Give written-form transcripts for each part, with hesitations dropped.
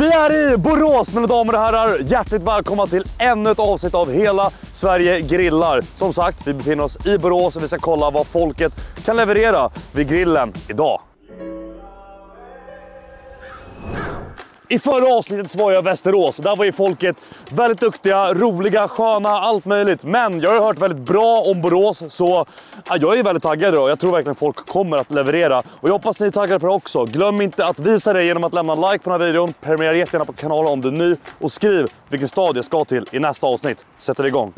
Vi är i Borås, mina damer och herrar. Hjärtligt välkomna till ännu ett avsnitt av Hela Sverige grillar. Som sagt, vi befinner oss i Borås och vi ska kolla vad folket kan leverera vid grillen idag. I förra avsnittet så var jag i Västerås och där var ju folket väldigt duktiga, roliga, sköna, allt möjligt. Men jag har hört väldigt bra om Borås så jag är väldigt taggad idag. Jag tror verkligen folk kommer att leverera. Och jag hoppas ni är taggade på det också. Glöm inte att visa det genom att lämna en like på den här videon. Prenumerera jättegärna på kanalen om du är ny och skriv vilken stad jag ska till i nästa avsnitt. Sätter det igång.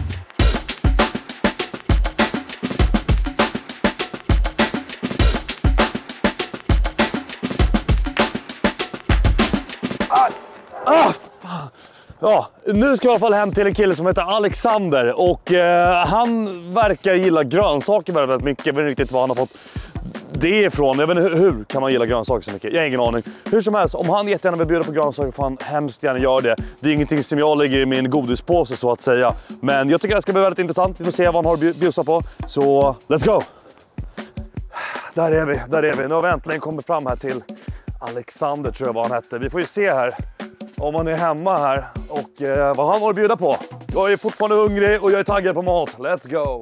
Ja, nu ska jag i alla fall hem till en kille som heter Alexander och han verkar gilla grönsaker väldigt mycket. Jag vet inte riktigt var han har fått det ifrån. Jag vet inte hur kan man gilla grönsaker så mycket. Jag har ingen aning. Hur som helst, om han jättegärna vill bjuda på grönsaker får han hemskt gärna göra det. Det är ingenting som jag lägger i min godispåse så att säga. Men jag tycker det ska bli väldigt intressant. Vi får se vad han har att bjussa på. Så let's go! Där är vi. Nu har vi äntligen kommit fram här till Alexander tror jag vad han hette. Vi får ju se här om han är hemma här och vad han har att bjuda på. Jag är fortfarande hungrig och jag är taggad på mat. Let's go!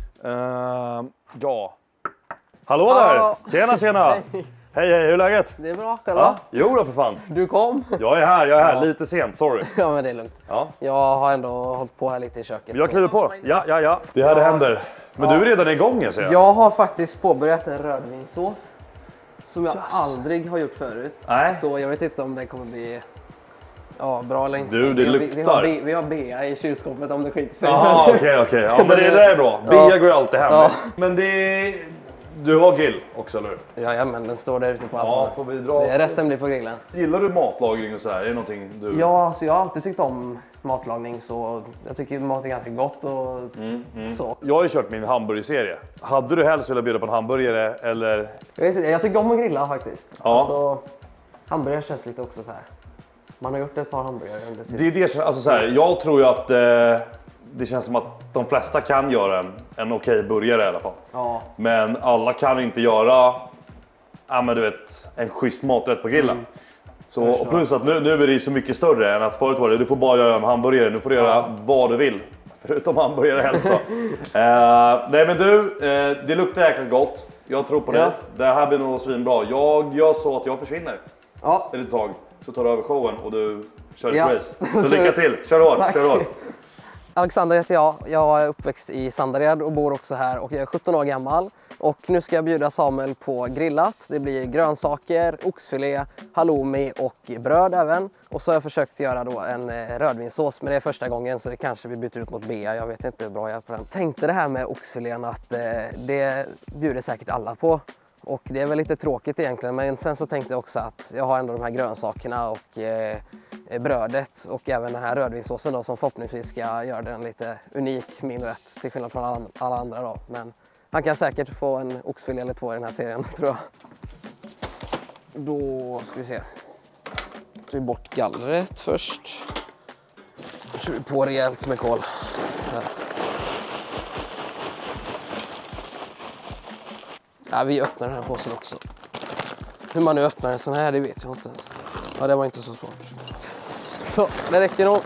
Ja. Hallå där! Tjena! Hej, hur är läget? Det är bra, själva? Jo då för fan. Du kom? Jag är här. Lite sent, sorry. Ja men det är lugnt. Ja. Jag har ändå hållit på här lite i köket. Jag kliver på. Ja. Det här det händer. Men du är redan igång jag ser. Jag har faktiskt påbörjat en rödvinssås. Som jag aldrig har gjort förut. Nej. Så jag vet inte om det kommer bli bra eller inte. Du, det luktar. Vi har bea i kylskåpet om det skiter sig. Okej. Ja, men det där är bra. Bea går ju alltid hem. Ja. Men du har grill också, eller hur? Ja, men den står där ute på allt. Får vi dra. Resten blir på grillen. Gillar du matlagning och så här? Är det någonting du... Ja, så jag har alltid tyckt om matlagning. Så jag tycker mat är ganska gott och så. Jag har ju kört min hamburgerserie. Hade du helst velat bjuda på en hamburgare eller? Jag vet inte, jag tycker om att grilla faktiskt. Ja. Alltså, hamburgare känns lite också så här. Man har gjort ett par hamburgare. Alltså så här, jag tror ju att det känns som att de flesta kan göra en okej burgare i alla fall. Ja. Men alla kan inte göra men du vet, en schysst maträtt på grillen. Så, och plus att nu är det så mycket större än att förut var det. Du får bara göra en hamburgare, nu får du göra vad du vill. Förutom hamburgare helst då. Nej men du, det luktar jäkligt gott. Jag tror på det. Det här blir nog svinbra. Jag gör så att jag försvinner. Ja. Ett litet tag. Så tar du över showen och du kör ett race. Så lycka till, kör hårt. Alexander heter jag. Jag är uppväxt i Sandared och bor också här och jag är 17 år gammal. Och nu ska jag bjuda Samuel på grillat. Det blir grönsaker, oxfilé, halloumi och bröd även. Och så har jag försökt göra då en rödvinssås, men det är första gången så det kanske vi byter ut mot bea. Jag vet inte hur bra jag är på den. Tänkte det här med oxfilén att det bjuder säkert alla på. Och det är väl lite tråkigt egentligen, men sen så tänkte jag också att jag har ändå de här grönsakerna och brödet och även den här rödvinssåsen då som förhoppningsvis ska göra den lite unik, min rätt, till skillnad från alla andra då. Men han kan säkert få en oxfilé eller två i den här serien, tror jag. Då ska vi se. Så vi bort gallret först. Då kör vi på rejält med kol. Här. Ja, vi öppnar den här påsen också. Hur man nu öppnar en sån här, det vet jag inte. Ja, det var inte så svårt. Så, det räcker nog.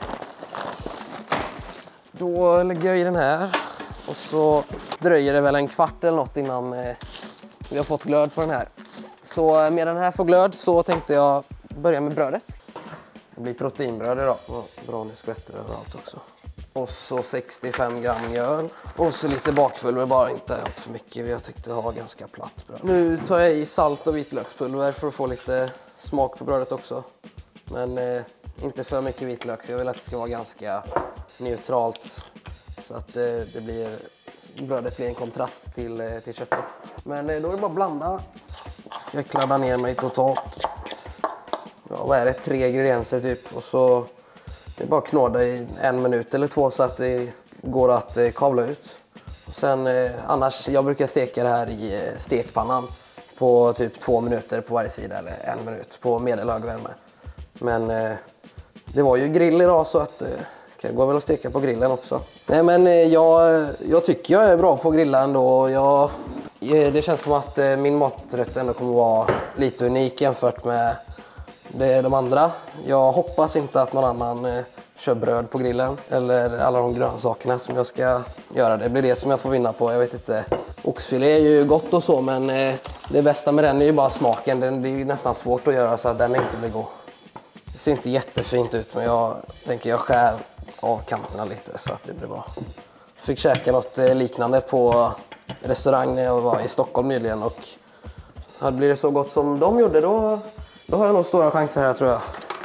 Då lägger jag i den här. Och så dröjer det väl en kvart eller något innan vi har fått glöd på den här. Så med den här får glöd så tänkte jag börja med brödet. Det blir proteinbröd idag. Och bra nu skvätter överallt också. Och så 65 gram mjöl. Och så lite bakpulver, bara inte allt för mycket. Jag tyckte ha ganska platt bröd. Nu tar jag i salt och vitlökspulver för att få lite smak på brödet också. Men inte för mycket vitlök, för jag vill att det ska vara ganska neutralt. Så att brödet blir en kontrast till köttet. Men då är det bara att blanda. Jag kladdar ner mig totalt. Ja, vad är det? 3 ingredienser typ. Och så det är bara att knåda i 1 minut eller 2 så att det går att kavla ut. Och sen annars, jag brukar steka det här i stekpannan på typ 2 minuter på varje sida eller 1 minut på medelhög värme. Men det var ju grill idag så att det går väl att steka på grillen också. Nej men jag tycker jag är bra på grilla ändå. Det känns som att min maträtt ändå kommer vara lite unik jämfört med Det är de andra. Jag hoppas inte att någon annan kör bröd på grillen. Eller alla de grönsakerna som jag ska göra. Det blir det som jag får vinna på. Jag vet inte. Oxfilé är ju gott och så, men det bästa med den är ju bara smaken. Det är nästan svårt att göra så att den inte blir god. Det ser inte jättefint ut, men jag tänker jag skär av kanterna lite så att det blir bra. Jag fick käka något liknande på restaurang när jag var i Stockholm nyligen, och blir det så gott som de gjorde, då har jag nog stora chanser här, tror jag.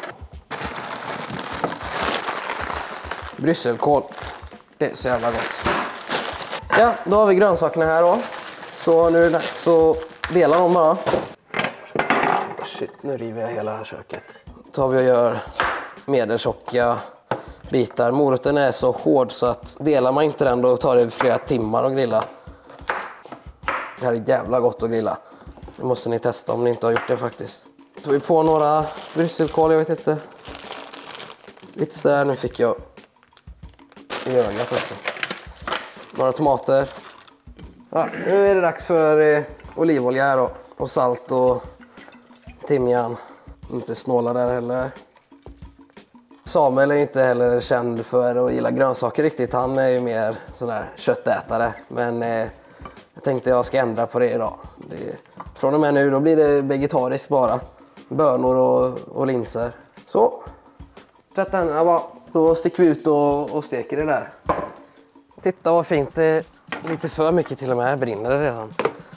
Brysselkål. Det är så jävla gott. Ja, då har vi grönsakerna här då. Så nu är det dags att dela dem bara. Shit, nu river jag hela köket. Då tar vi och gör medeltjocka bitar. Moroten är så hård så att delar man inte den, då tar det flera timmar att grilla. Det här är jävla gott att grilla. Det måste ni testa om ni inte har gjort det faktiskt. Då tar vi på några brysselkål, jag vet inte. Lite så här, nu fick jag i ögat också. Några tomater. Ja, nu är det dags för olivolja här då. Och salt och timjan. Inte snåla där heller. Samuel är inte heller känd för att gilla grönsaker riktigt. Han är ju mer sån där köttätare. Men jag tänkte jag ska ändra på det idag. Från och med nu då blir det vegetariskt bara. Bönor och linser. Så. Tvätta händerna bara. Då sticker vi ut och steker det där. Titta vad fint det är. Lite för mycket till och med. Här brinner det redan.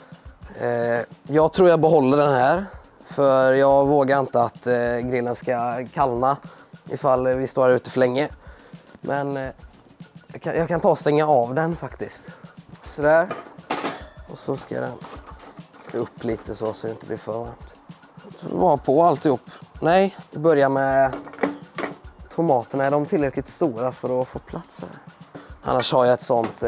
Jag tror jag behåller den här. För jag vågar inte att grillen ska kallna ifall vi står här ute för länge. Men jag kan ta och stänga av den faktiskt. Sådär. Och så ska den upp lite så det inte blir för varmt. Så var på alltihop. Nej, vi börjar med tomaterna. Är de tillräckligt stora för att få plats här? Annars har jag ett sånt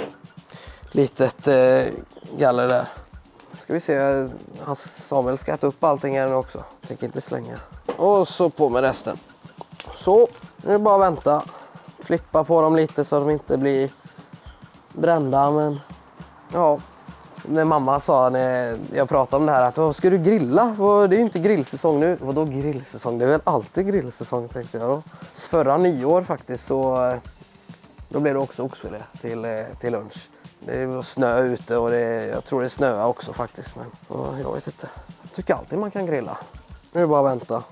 litet galler där. Ska vi se, Samuel ska äta upp allting här nu också. Jag tänker inte slänga. Och så på med resten. Så, nu är det bara att vänta. Flippa på dem lite så att de inte blir brända. Men ja, när mamma sa när jag pratade om det här att vad ska du grilla? Det är ju inte grillsäsong nu. Vadå grillsäsong? Det är väl alltid grillsäsong, tänkte jag då. Förra nyår faktiskt så då blev det också oxfilé till lunch. Det var snö ute och jag tror det snöar också faktiskt. Men jag vet inte. Jag tycker alltid man kan grilla. Nu är det bara att vänta.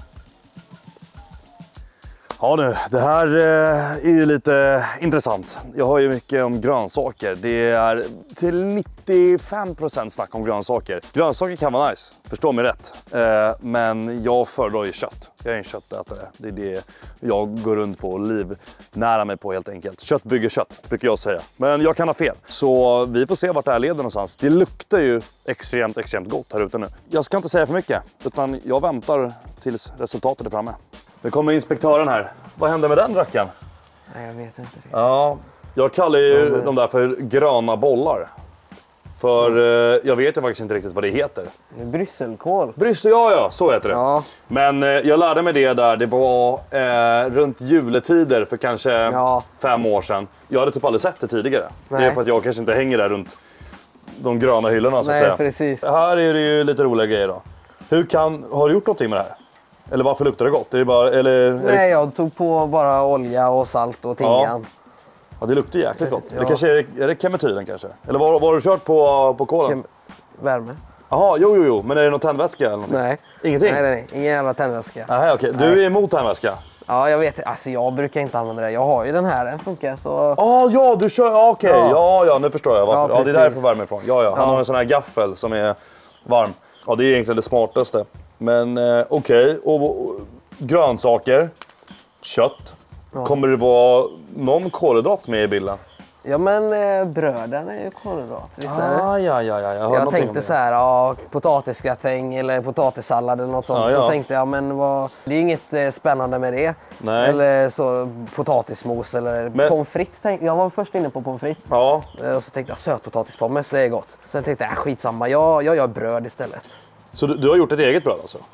Ja nu, det här är ju lite intressant. Jag har ju mycket om grönsaker. Det är till 95% snack om grönsaker. Grönsaker kan vara nice, förstå mig rätt. Men jag föredrar ju kött. Jag är en köttätare. Det är det jag går runt på och livnära mig på helt enkelt. Kött bygger kött, brukar jag säga. Men jag kan ha fel. Så vi får se vart det här leder någonstans. Det luktar ju extremt gott här ute nu. Jag ska inte säga för mycket, utan jag väntar tills resultatet är framme. Nu kommer inspektören här. Vad händer med den rackaren? Nej, jag vet inte. Ja, jag kallar ju de där för gröna bollar. För jag vet ju faktiskt inte riktigt vad det heter. Brysselkål. Ja, så heter det. Ja. Men jag lärde mig det där. Det var runt juletider för kanske 5 år sedan. Jag hade typ aldrig sett det tidigare. Nej. Det är för att jag kanske inte hänger där runt de gröna hyllorna så att säga. Nej, precis. Här är det ju lite roliga grejer då. Har du gjort någonting med det här? Eller varför luktar det gott? Är det bara, Nej, jag tog på bara olja och salt och timjan. Ja, det luktar jäkligt gott. Ja. Det kanske är det kemetylen kanske? Eller vad har du kört på kolen? Värme. Jaha, jo. Men är det någon tändvätska eller någonting? Nej. Ingenting? Nej. Ingen jävla tändväska. Nej, okej. Du är emot tändväska? Ja, jag vet. Alltså jag brukar inte använda det. Jag har ju den här, den funkar så... Ja, du kör... Okej. Ja, nu förstår jag varför. Ja, det är där jag får värme ifrån. Ja. Han har en sån här gaffel som är varm. Ja, det är egentligen det smartaste. Men okej. Och grönsaker, kött. Ja. Kommer det vara någon kolhydrat med i bilden? Ja, men bröden är ju kolhydrat. Visst är det? Ja. Jag tänkte så här, potatisgratäng eller potatissallad eller något sånt. Så tänkte jag, men det är inget spännande med det. Nej. Eller så potatismos eller pommes frites. Jag var först inne på pommes frites. Ja. Och så tänkte jag sötpotatispommes, det är gott. Sen tänkte jag, skitsamma, jag gör bröd istället. Så du har gjort ett eget bröd alltså?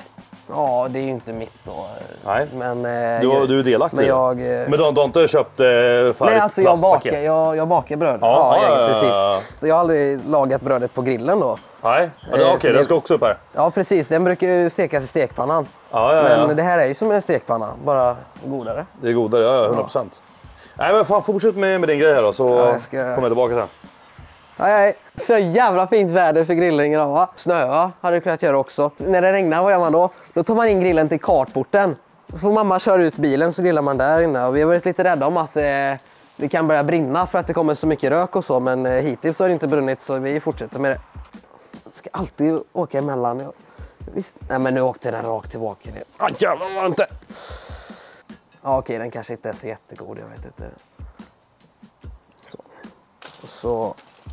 Ja, det är ju inte mitt då. Nej. Men, du är delaktig. Men men du har inte köpt färdigt nej, alltså jag bakar bröd. Ja, precis. Så jag har aldrig lagat brödet på grillen då. Nej, okej, den ska också upp här. Ja, precis. Den brukar ju stekas i stekpannan. Men det här är ju som en stekpanna, bara godare. Det är godare, ja, 100%. Nej, men fan, fortsätt med din grej här då, så kommer jag tillbaka sen. Nej. Så jävla fint väder för grillning idag, va? Snöa hade du kunnat göra också. När det regnar, vad gör man då? Då tar man in grillen till kartporten. Då får mamma köra ut bilen så grillar man där inne. Och vi har varit lite rädda om att det kan börja brinna för att det kommer så mycket rök och så. Men hittills har det inte brunnit, så vi fortsätter med det. Jag ska alltid åka emellan. Visst. Nej, men nu åkte den rakt tillbaka. Jävlar, var inte. Ja, okej, den kanske inte är så jättegod, jag vet inte. Så. Och så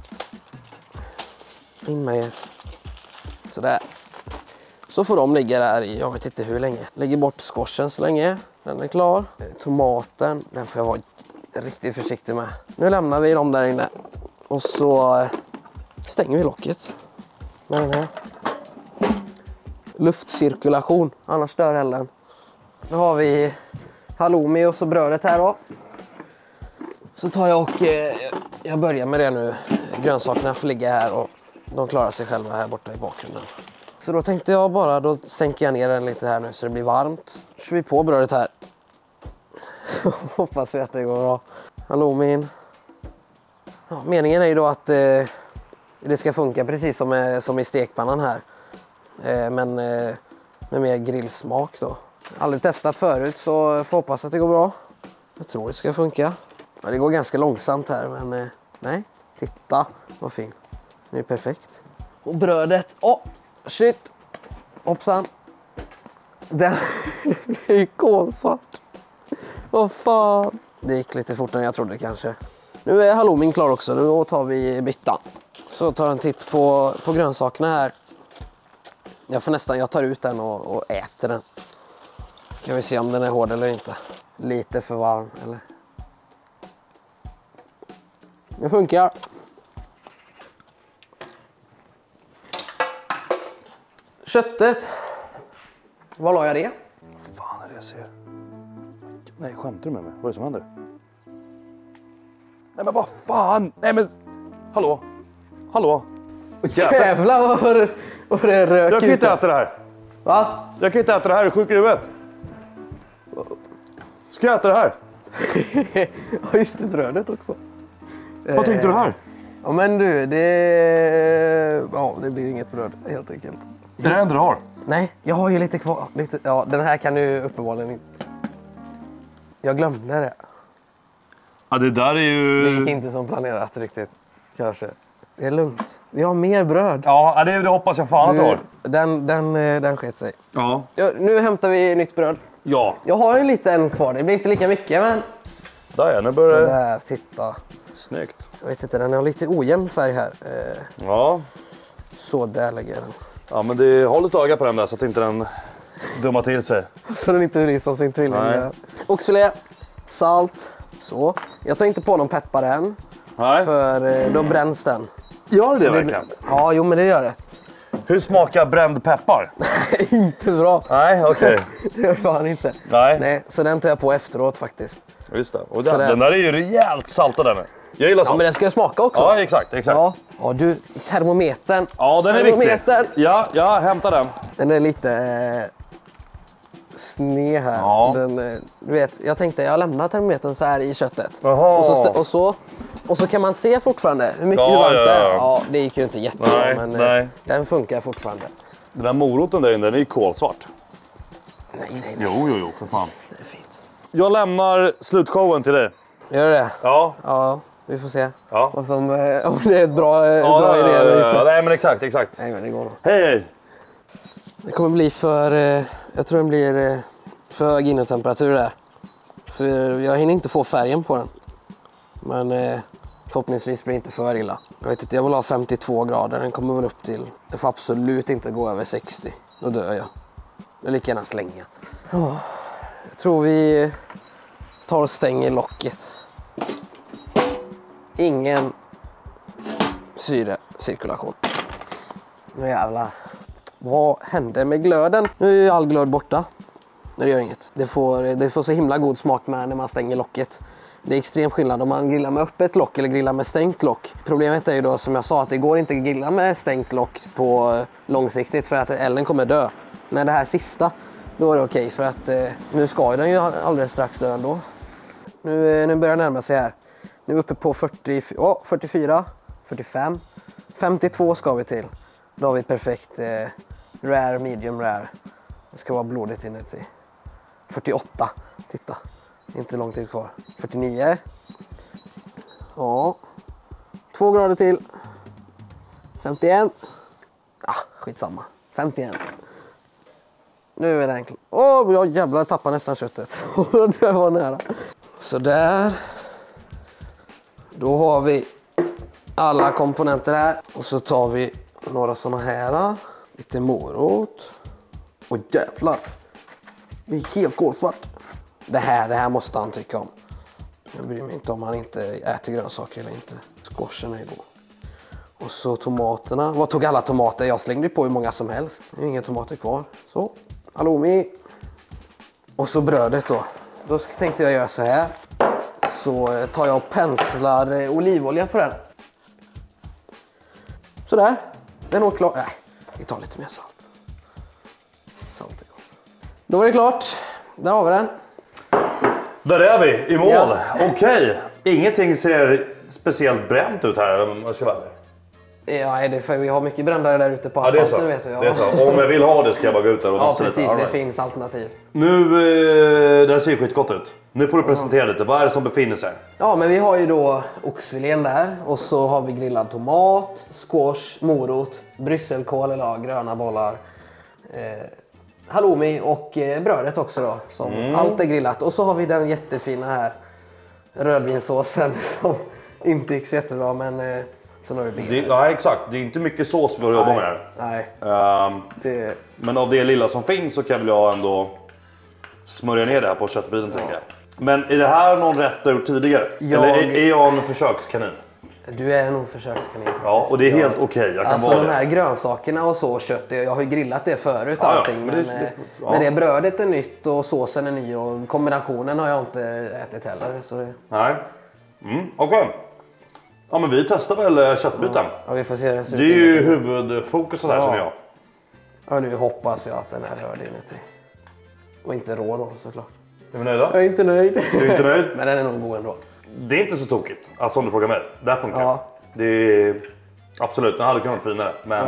in med sådär. Så får de ligga där i, jag vet inte hur länge. Lägger bort skorsen så länge. Den är klar. Tomaten, den får jag vara riktigt försiktig med. Nu lämnar vi dem där inne. Och så stänger vi locket med den här. Luftcirkulation, annars dör elden. Nu har vi halloumi och så brödet här då. Så tar jag och jag börjar med det nu. Grönsakerna får ligga här och de klarar sig själva här borta i bakgrunden. Så då tänkte jag bara, då sänker jag ner den lite här nu så det blir varmt. Så kör vi på brödet här. Hoppas vi att det går bra. Halloumin. Ja, meningen är ju då att det ska funka precis som i stekpannan här. Men med mer grillsmak då. Aldrig testat förut, så får hoppas att det går bra. Jag tror det ska funka. Ja, det går ganska långsamt här, men nej. Titta, vad fin. Det är perfekt. Och brödet, shit. Hoppsan. Den är ju kolsvart. Vad fan. Det gick lite fortare än jag trodde kanske. Nu är halloumin klar också, då tar vi byttan. Så tar en titt på grönsakerna här. Jag tar ut den och äter den. Kan vi se om den är hård eller inte. Lite för varm, eller? Det funkar. Köttet. Var la jag det? Vad fan är det jag ser? Nej, skämtar du med mig? Vad är det som händer? Nej, men vad fan? Nej, men... Hallå? Jävlar vad det rök. Jag kan inte äta det här. Va? Jag kan inte äta det här, är sjuk i huvudet. Ska jag äta det här? Ja, just det, brödet också. Vad tänkte du här? Ja, men du, det blir inget bröd helt enkelt. Det är det enda du har? Nej, jag har ju lite kvar. Ja, den här kan du uppenbarligen inte. Jag glömde det. Ja, det där är ju... Det gick inte som planerat riktigt, kanske. Det är lugnt. Vi har mer bröd. Ja, det hoppas jag fan att du har. Den sket sig. Ja. Nu hämtar vi nytt bröd. Ja. Jag har en liten kvar. Det blir inte lika mycket, men... Där, ja, nu börjar det... Sådär, titta. Snyggt. Jag vet inte, den har lite ojämn färg här. Ja. Så där lägger jag den. Ja, men det håll ett öga på den där så att inte den dummar till sig. Så den inte blir som sin tvilling. Oxfilé, salt, så. Jag tar inte på någon peppar än. Nej. För då bränns den. Gör det verkligen? Ja, jo men det gör det. Hur smakar bränd peppar? Inte bra. Nej, okej. Det gör fan inte. Nej. Så den tar jag på efteråt faktiskt. Just det. Och den där är ju rejält saltad den. Jag gillar salt. Ja, men den ska smaka också. Ja, exakt. Ja, du, termometern. Ja, den är viktig. Ja, hämta den. Den är lite sned här. Ja. Du vet, jag tänkte jag lämnar termometern så här i köttet. Jaha. Och så kan man se fortfarande hur mycket hur varmt det är. Ja, det gick ju inte jättebra, men den funkar fortfarande. Den där moroten där inne, den är ju kolsvart. Nej. Jo, för fan. Det är fint. Jag lämnar slutshowen till dig. Gör det? Ja. Ja, vi får se. Ja. Om det är ett bra idé eller inte. Nej, men exakt. Nej, men det går nog. Hej! Det kommer bli jag tror den blir för hög innetemperatur där. För jag hinner inte få färgen på den. Men förhoppningsvis blir det inte för illa. Jag vet inte, jag vill ha 52 grader. Den kommer väl upp till... Det får absolut inte gå över 60. Då dör jag. Jag vill lika gärna slänga. Ja, jag tror vi tar och stänger locket. Ingen syrecirkulation. Nu jävlar. Vad hände med glöden? Nu är ju all glöd borta. Men det gör inget. Det får så himla god smak med när man stänger locket. Det är extrem skillnad om man grillar med öppet lock eller grillar med stängt lock. Problemet är ju då som jag sa att det går inte att grilla med stängt lock på långsiktigt för att elden kommer dö. Men det här sista, då är det okej för att nu ska den ju alldeles strax dö ändå. Nu börjar det närma sig här. Nu är vi uppe på 44, 45, 52 ska vi till. Då har vi perfekt rare, medium rare. Det ska vara blodigt inuti. 48, titta. Inte lång tid kvar. 49. Ja. 2 grader till. 51. Ah, skitsamma. 51. Nu är det enkelt. Jag jävlar tappar nästan köttet. Det var nära. Så där. Då har vi alla komponenter här. Och så tar vi några såna här. Lite morot. Och jävlar. Det är helt kolsvart. Det här måste han tycka om. Jag bryr mig inte om han inte äter grönsaker eller inte. Squashen är god. Och så tomaterna. Vad tog alla tomater? Jag slängde på hur många som helst. Det är inga tomater kvar. Så. Halloumi. Och så brödet då. Då tänkte jag göra så här. Så tar jag och penslar olivolja på den. Sådär. Det är nog klart. Nej, vi tar lite mer salt. Salt är gott. Då är det klart. Där har vi den. Där är vi i mål. Ja. Okej. Ingenting ser speciellt bränt ut här om jag ska vara ärlig. Ja, det är för vi har mycket brännare där ute på Ja, det är så. asfalten, vet du. Ja. Det är så. Om jag vill ha det ska jag bara gå ut där och Ja, nafsa precis. lite. Det finns alternativ. Nu, det här ser ju skitgott ut. Nu får du presentera lite. Vad är det som befinner sig? Ja, men vi har ju då oxfilén där. Och så har vi grillad tomat, squash, morot, brysselkål eller gröna bollar. Halloumi och brödet också då. Som allt är grillat. Och så har vi den jättefina här rödvinssåsen som inte gick så jättebra, men sen har vi Ja, exakt. Det är inte mycket sås vi har jobbat med här. Nej. Men av det lilla som finns så kan väl jag ändå smörja ner det här på köttbiten, tänker jag. Men är det här någon rätt du gjort tidigare? Eller är jag en försökskanin? Du är nog försökskanin. Ja, och det är helt okej. Jag kan alltså vara de det. här grönsakerna och så, kött, jag har ju grillat det förut Ja, allting. men Men det brödet är nytt och såsen är ny och kombinationen har jag inte ätit heller. Så det... Nej. Okej. Ja, men vi testar väl köttbiten. Ja, vi får se hur det ser Det är ju huvudfokuset här, känner jag. Ja, nu hoppas jag att den är röd inuti. Och inte rå då, såklart. Är vi nöjda? Jag är inte nöjd. Du är inte nöjd? Men den är nog god ändå. Det är inte så tokigt, alltså om du frågar mig. Där funkar Ja. det. Är... Absolut, den hade kunnat vara finare. Men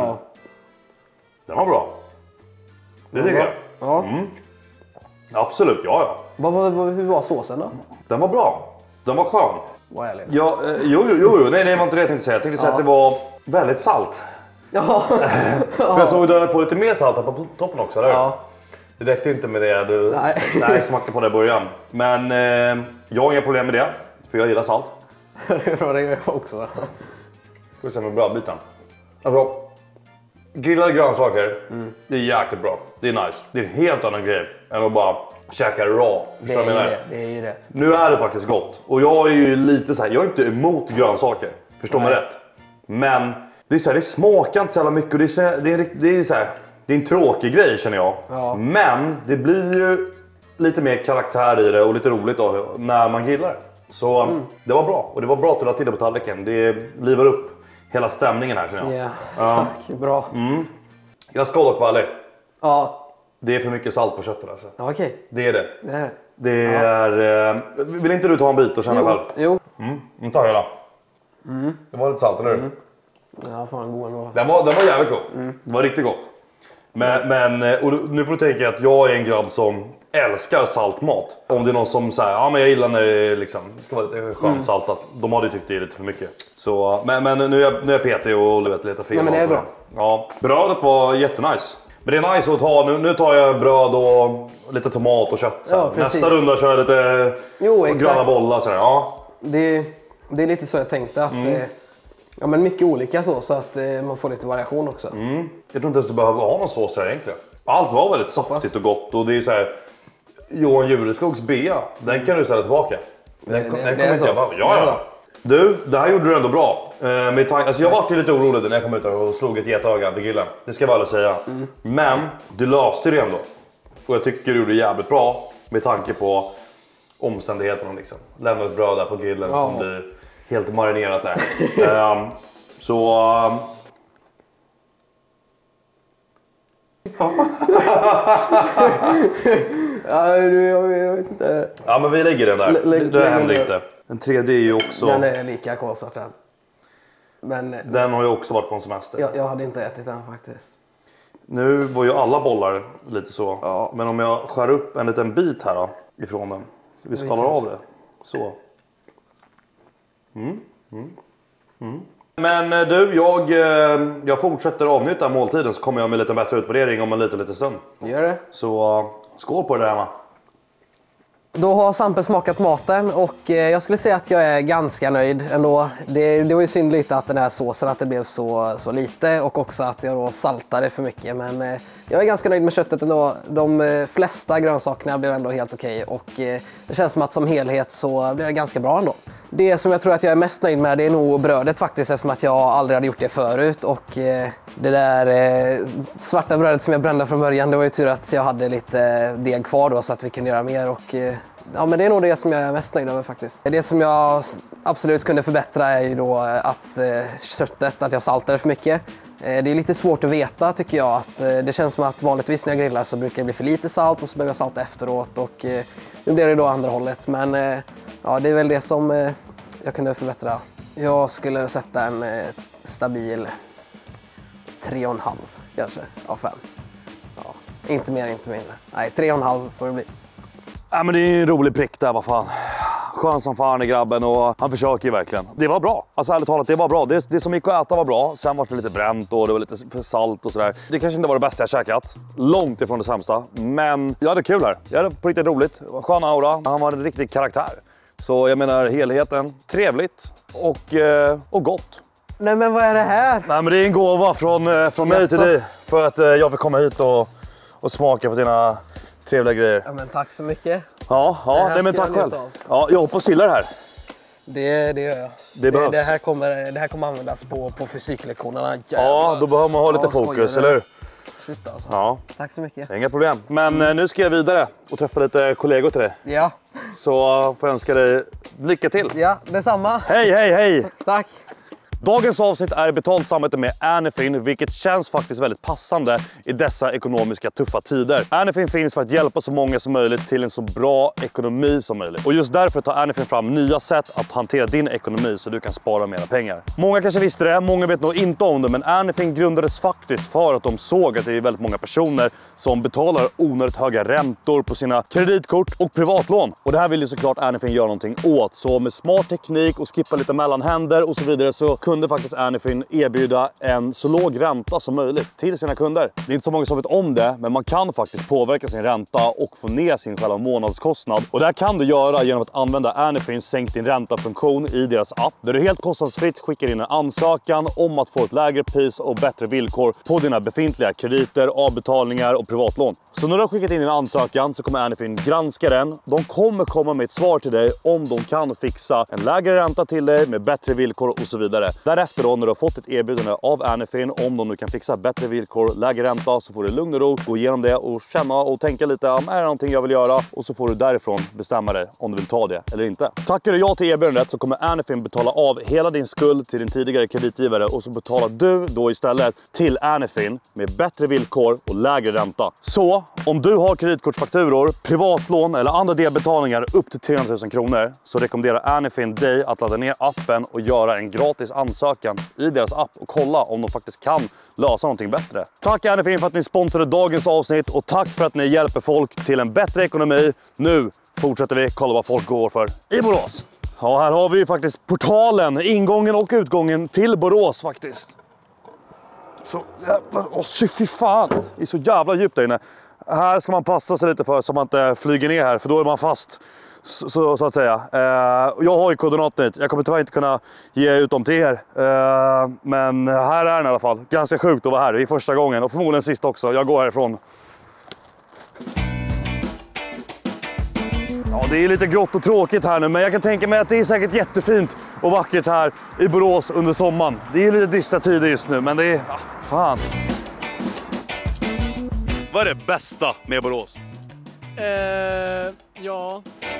den var bra. Det tycker jag. Ja. Absolut, ja. Hur var såsen då? Den var bra. Den var skön. Vad ärlig. Ja, jo. Nej, det var inte det jag tänkte säga. Jag tänkte säga att det var väldigt salt. Ja. För jag såg du på lite mer salt här på toppen också, eller? Ja. Det räckte inte med det du smackade på det i början. Men jag har inga problem med det, för jag gillar salt. Det är bra, det gör jag också. Ska vi se med brödbiten. Alltså, grillade grönsaker, det är jäkligt bra. Det är nice. Det är en helt annan grej än att bara käka raw. Det är ju det. Nu är det faktiskt gott. Och jag är ju lite så här, jag är inte emot grönsaker. Förstår mig rätt. Men det är så här, det smakar inte så jävla mycket. Och det är så här, det är en tråkig grej, känner jag. Ja. Men det blir ju lite mer karaktär i det och lite roligt då, när man grillar. Så det var bra. Och det var bra att du lade till det på tallriken. Det livar upp hela stämningen här, känner jag. Ja, tack. Bra. Jag ska dock vara ärlig. Ja. Det är för mycket salt på köttet, alltså. Ja, okej. Det är det. Det är det. Det är... Vill inte du ta en bit och känna själv? Jo. Nu tar jag då. Det var lite salt, eller hur? Ja, fan god ändå. Den var jävligt god. Det var riktigt gott. Men och nu får du tänka att jag är en grabb som älskar saltmat. Om det är någon som säger, ja men jag gillar när det liksom, det ska vara lite skönsaltat. De hade ju tyckt det är lite för mycket. Så, men nu är jag petig och letar fel. Ja, men det är bra. Ja, brödet var jättenice. Men det är nice att ta, nu tar jag bröd och lite tomat och kött. Ja, nästa runda kör jag lite gröna bollar. Så ja. Det är lite så jag tänkte att ja, men mycket olika så att man får lite variation också. Jag tror inte ens du behöver ha någon sås här egentligen. Allt var väldigt saftigt och gott och det är så här. Johan Jureskogs bea, den kan du ställa tillbaka. Den kommer inte jag behöva. Ja. Du, det här gjorde du ändå bra. Alltså jag var ju lite orolig när jag kom ut och slog ett getöga vid grillen. Det ska jag väl säga. Men du löste det ändå. Och jag tycker du gjorde det jävligt bra med tanke på omständigheterna liksom. Lämna ett bröd där på grillen som blir helt marinerat där. Jag vet inte. Ja, men vi lägger den där. Det händer inte. Den tredje är ju också... Den är lika kolsvart den. Men den har ju också varit på en semester. Jag hade inte ätit den faktiskt. Nu var ju alla bollar lite så. Ja. Men om jag skär upp en liten bit här då, ifrån den. Vi skalar av det. Så. Men du, jag fortsätter avnjuta måltiden så kommer jag med lite bättre utvärdering om en lite stund. Gör det. Så skål på det där hemma. Då har Sampe smakat maten och jag skulle säga att jag är ganska nöjd ändå. Det var ju synd lite att den här såsen att det blev så lite och också att jag då saltade för mycket. Men jag är ganska nöjd med köttet ändå. De flesta grönsakerna blev ändå helt okej och det känns som att som helhet så blev det ganska bra ändå. Det som jag tror att jag är mest nöjd med det är nog brödet faktiskt eftersom att jag aldrig hade gjort det förut och det där svarta brödet som jag brände från början, det var ju tur att jag hade lite deg kvar då så att vi kunde göra mer och ja, men det är nog det som jag är mest nöjd över faktiskt. Det som jag absolut kunde förbättra är ju då att köttet, att jag saltade för mycket. Det är lite svårt att veta tycker jag. Att det känns som att vanligtvis när jag grillar så brukar det bli för lite salt och så behöver jag salta efteråt. Och nu blir det då andra hållet. Men ja, det är väl det som jag kunde förbättra. Jag skulle sätta en stabil 3,5 kanske av 5. Ja, inte mer, inte mindre. Nej, 3,5 får det bli. Ja, men det är en rolig prick där, vad fan. Skön som fan i grabben och han försöker ju verkligen. Det var bra. Alltså ärligt talat, det var bra. Det som gick att äta var bra. Sen var det lite bränt och det var lite för salt och sådär. Det kanske inte var det bästa jag käkat. Långt ifrån det sämsta. Men jag hade kul här. Jag hade på riktigt roligt. Skön aura. Han var en riktig karaktär. Så jag menar helheten. Trevligt och gott. Nej men vad är det här? Nej men det är en gåva från mig till dig. För att jag fick komma hit och smaka på dina trevliga grejer. Ja men tack så mycket. Ja, nej, men tack själv. Ja, jag hoppas gillar det här. Det gör jag. Det behövs. Det här kommer användas på fysiklektionerna. Ja, då behöver man ha lite fokus, eller hur? Shit alltså. Ja. Tack så mycket. Inga problem. Men nu ska jag vidare och träffa lite kollegor till dig. Ja. Så får jag önska dig lycka till. Ja, detsamma. Hej! Tack. Dagens avsnitt är betalt samarbete med Anyfin, vilket känns faktiskt väldigt passande i dessa ekonomiska tuffa tider. Anyfin finns för att hjälpa så många som möjligt till en så bra ekonomi som möjligt. Och just därför tar Anyfin fram nya sätt att hantera din ekonomi så du kan spara mera pengar. Många kanske visste det, många vet nog inte om det, men Anyfin grundades faktiskt för att de såg att det är väldigt många personer som betalar onödigt höga räntor på sina kreditkort och privatlån. Och det här vill ju såklart Anyfin göra någonting åt. Så med smart teknik och skippa lite mellanhänder och så vidare så kunde faktiskt Anyfin erbjuda en så låg ränta som möjligt till sina kunder. Det är inte så många som vet om det, men man kan faktiskt påverka sin ränta och få ner sin själva månadskostnad. Och det här kan du göra genom att använda Anyfins sänk din ränta-funktion i deras app. Där du helt kostnadsfritt skickar in en ansökan om att få ett lägre pris och bättre villkor på dina befintliga krediter, avbetalningar och privatlån. Så när du har skickat in din ansökan så kommer Anyfin granska den. De kommer komma med ett svar till dig om de kan fixa en lägre ränta till dig med bättre villkor och så vidare. Därefter då, när du har fått ett erbjudande av Anyfin om de nu kan fixa bättre villkor, lägre ränta, så får du lugn och ro, gå igenom det och känna och tänka lite om är det någonting jag vill göra, och så får du därifrån bestämma dig om du vill ta det eller inte. Tackar du ja till erbjudandet så kommer Anyfin betala av hela din skuld till din tidigare kreditgivare, och så betalar du då istället till Anyfin med bättre villkor och lägre ränta. Så om du har kreditkortsfakturor, privatlån eller andra delbetalningar upp till 300 000 kronor så rekommenderar Anyfin dig att ladda ner appen och göra en gratis ansökan i deras app och kolla om de faktiskt kan lösa någonting bättre. Tack Anyfin för att ni sponsrade dagens avsnitt, och tack för att ni hjälper folk till en bättre ekonomi. Nu fortsätter vi kolla vad folk går för i Borås. Ja, här har vi ju faktiskt portalen, ingången och utgången till Borås faktiskt. Så jävla... fy fan! Det är så jävla djupt där inne. Här ska man passa sig lite för så man inte flyger ner här, för då är man fast. Så att säga. Jag har ju koordinaten hit. Jag kommer tyvärr inte kunna ge ut dem till er. Men här är den i alla fall. Ganska sjukt att vara här. Det är första gången och förmodligen sista också. Jag går härifrån. Ja, det är lite grått och tråkigt här nu, men jag kan tänka mig att det är säkert jättefint och vackert här i Borås under sommaren. Det är lite dystra tider just nu, men det är... fan. Vad är det bästa med Borås? Ja.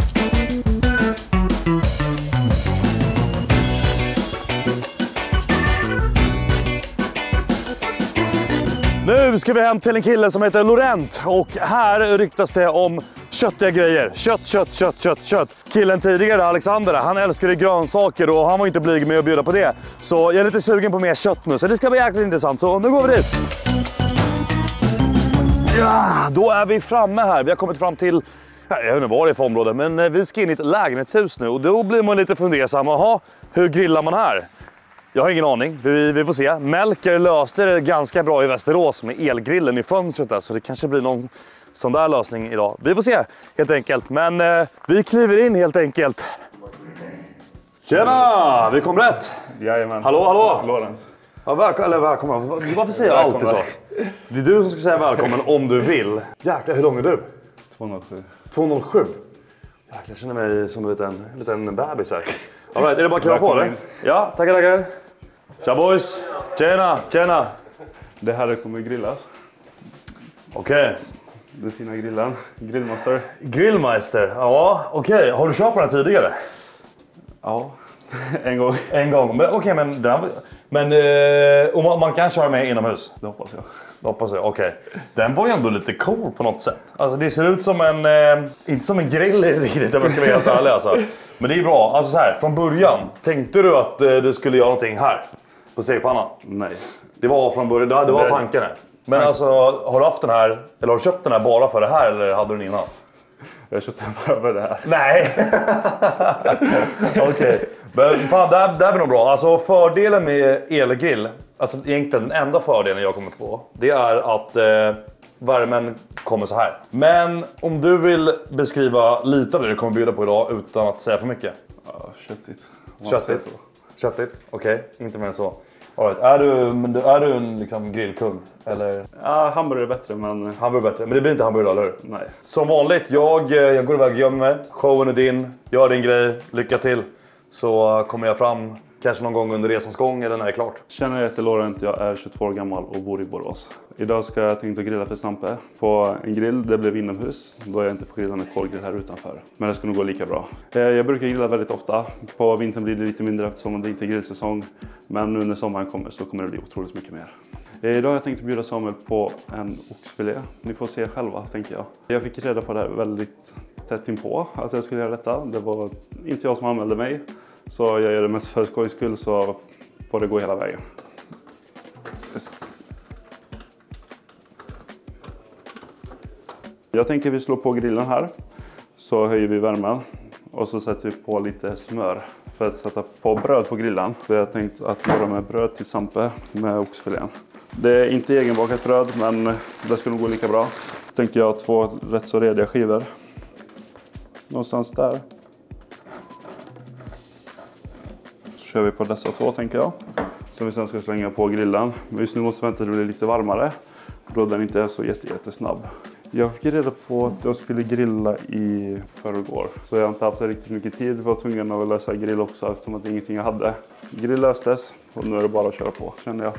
Nu ska vi hem till en kille som heter Laurent och här ryktas det om köttiga grejer. Kött. Killen tidigare, Alexander, han älskade grönsaker och han var inte blyg med att bjuda på det. Så jag är lite sugen på mer kött nu, så det ska bli jäkligt intressant. Så nu går vi dit. Ja, då är vi framme här. Vi har kommit fram till, jag vet inte vad det är för område, men vi ska in i ett lägenhetshus nu. Och då blir man lite fundersam. Jaha, hur grillar man här? Jag har ingen aning, vi får se. Melker löste det ganska bra i Västerås med elgrillen i fönstret där, så det kanske blir någon sån där lösning idag. Vi får se helt enkelt, men vi kliver in helt enkelt. Tjena, vi kom rätt. Jajamän. Hallå. Lorenz. Ja, välkommen. Varför säger jag alltid så? Det är du som ska säga välkommen om du vill. Jäklar, hur lång är du? 207. 207. Jäklar, jag känner mig som en liten bebis här. All right, är det bara att kliva på det? Ja, tackar. Tja boys. Tjena. Det här kommer grillas. Okej. Den fina grillen. Grillmaster. Grillmeister, ja okej. Har du kört på den tidigare? Ja, en gång. En gång, men okej, men och man kan köra med inomhus? Det hoppas jag. Okej. Den var ju ändå lite cool på något sätt. Alltså det ser ut som en, inte som en grill riktigt om jag ska vara helt ärlig alltså. Men det är bra, alltså så här, från början, tänkte du att du skulle göra någonting här? På stegpannan? Nej. Det var från början, det var tanken. Men alltså, har du haft den här, eller har du köpt den här bara för det här eller hade du den innan? Jag köpte bara för det här. Nej! Okej. Men fan, det här blir nog bra. Alltså fördelen med elgrill, alltså egentligen den enda fördelen jag kommer på, det är att värmen kommer så här. Men om du vill beskriva lite av det du kommer bjuda på idag utan att säga för mycket. Ja, Köttigt. Köttigt, okej. Inte mer än så. All right. Är du en liksom grillkung? Eller? Ja, hamburgare är bättre, men... Hamburgare är bättre, men det blir inte hamburgare, eller hur? Nej. Som vanligt, jag går iväg och gömmer mig. Showen är din, gör din grej, lycka till. Så kommer jag fram kanske någon gång under resans gång eller när det är klart. Känner jag heter Laurent, jag är 22 år gammal och bor i Borås. Idag ska jag tänka grilla för Sampe på en grill, det blev inomhus. Då är jag inte får grilla med kolgrill här utanför. Men det ska nog gå lika bra. Jag brukar grilla väldigt ofta. På vintern blir det lite mindre eftersom det inte är grillsäsong. Men nu när sommaren kommer så kommer det bli otroligt mycket mer. Idag har jag tänkt bjuda Samuel på en oxfilé. Ni får se själva, tänker jag. Jag fick reda på det här väldigt tätt inpå att jag skulle göra detta. Det var inte jag som anmälde mig. Så jag gör det mest för skojs skull, så får det gå hela vägen. Jag tänker vi slår på grillen här. Så höjer vi värmen. Och så sätter vi på lite smör för att sätta på bröd på grillen. Så jag har tänkt att göra med bröd till Sampe med oxfilén. Det är inte egenbakat bröd, men det ska nog gå lika bra. Tänker jag 2 rätt så rediga skivor. Någonstans där. Så kör vi på dessa 2, tänker jag. Som vi sen ska slänga på grillen. Men just nu måste vi vänta till det blir lite varmare. Då den inte är så jättesnabb. Jag fick reda på att jag skulle grilla i förrgår. Så jag har inte haft riktigt mycket tid. Jag var tvungen att lösa grill också eftersom att ingenting jag hade. Grill löstes och nu är det bara att köra på, känner jag.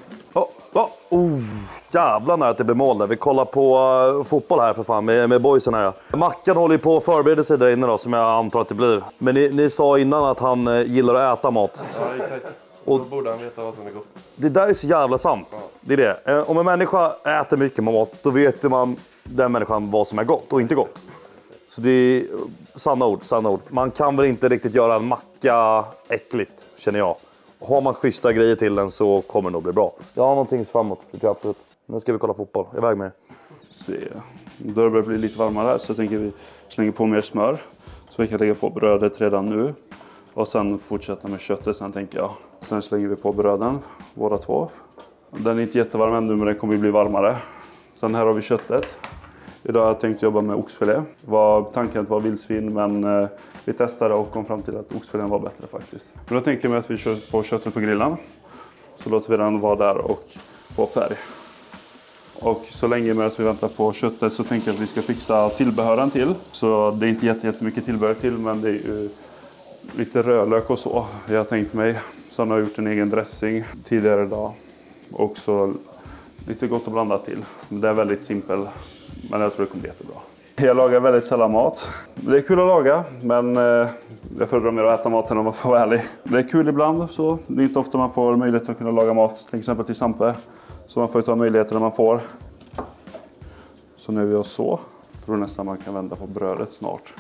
Jävlar när det blir mål där. Vi kollar på fotboll här för fan med boysen här. Mackan håller ju på att förbereda sig där inne då, som jag antar att det blir. Men ni sa innan att han gillar att äta mat. Ja, exakt. Och då borde han veta vad som är gott. Det där är så jävla sant. Ja. Det är det. Om en människa äter mycket mat, då vet man den människan vad som är gott och inte gott. Så det är sanna ord. Man kan väl inte riktigt göra en macka äckligt, känner jag. Har man schyssta grejer till den så kommer det nog bli bra. Jag har någonting framåt, det tror jag absolut. Nu ska vi kolla fotboll, iväg med det. Då det börjar bli lite varmare här så tänker vi slänga på mer smör. Så vi kan lägga på brödet redan nu. Och sen fortsätta med köttet sen, tänker jag. Sen slänger vi på bröden, båda 2. Den är inte jättevarm ännu, men den kommer bli varmare. Sen här har vi köttet. Idag har jag tänkt jobba med oxfilé. Tanken var vildsvin, men vi testade och kom fram till att oxfilén var bättre faktiskt. Men då tänker jag mig att vi kör på köttet på grillen. Så låter vi den vara där och få färg. Och så länge medan vi väntar på köttet så tänker jag att vi ska fixa tillbehören till. Så det är inte jättemycket tillbehör till, men det är ju lite rödlök och så. Jag har tänkt mig. Sen har jag gjort en egen dressing tidigare idag. Och så lite gott att blanda till. Det är väldigt simpel, men jag tror det kommer bli jättebra. Jag lagar väldigt sällan mat. Det är kul att laga, men jag föredrar mer att äta maten om man får vara ärlig. Det är kul ibland, så det är inte ofta man får möjlighet att kunna laga mat, till exempel till Sampe. Så man får ta möjligheter när man får. Så nu är vi så. Jag tror nästan man kan vända på brödet snart.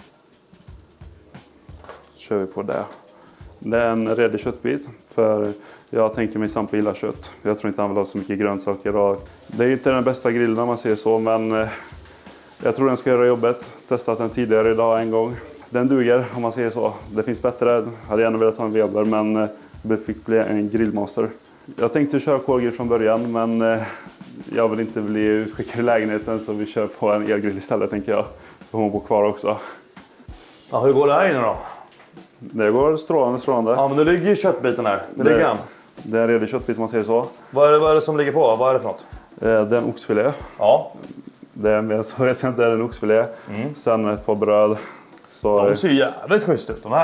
Så kör vi på det. Det är en redig köttbit, för jag tänker mig Sampe gillar kött. Jag tror inte han vill ha så mycket grönsaker. Och det är inte den bästa grillen om man ser så, men jag tror den ska göra jobbet. Testat den tidigare idag en gång. Den duger om man säger så. Det finns bättre. Jag hade gärna velat ha en Weber, men det fick bli en grillmaster. Jag tänkte köra kolgrill från början, men jag vill inte bli utskickad i lägenheten, så vi kör på en elgrill istället, tänker jag. Så hon bor kvar också. Ja, hur går det här inne då? Det går strålande. Ja, men nu ligger ju köttbiten här. Det ligger han. Det är en redig köttbit om man säger så. Vad är det som ligger på? Vad är det för något? Det är en oxfilé. Ja. Det är med, så vet jag inte, det är en oxfilé. Sen ett par bröd. Så De ser ju jävligt schysst ut, de här.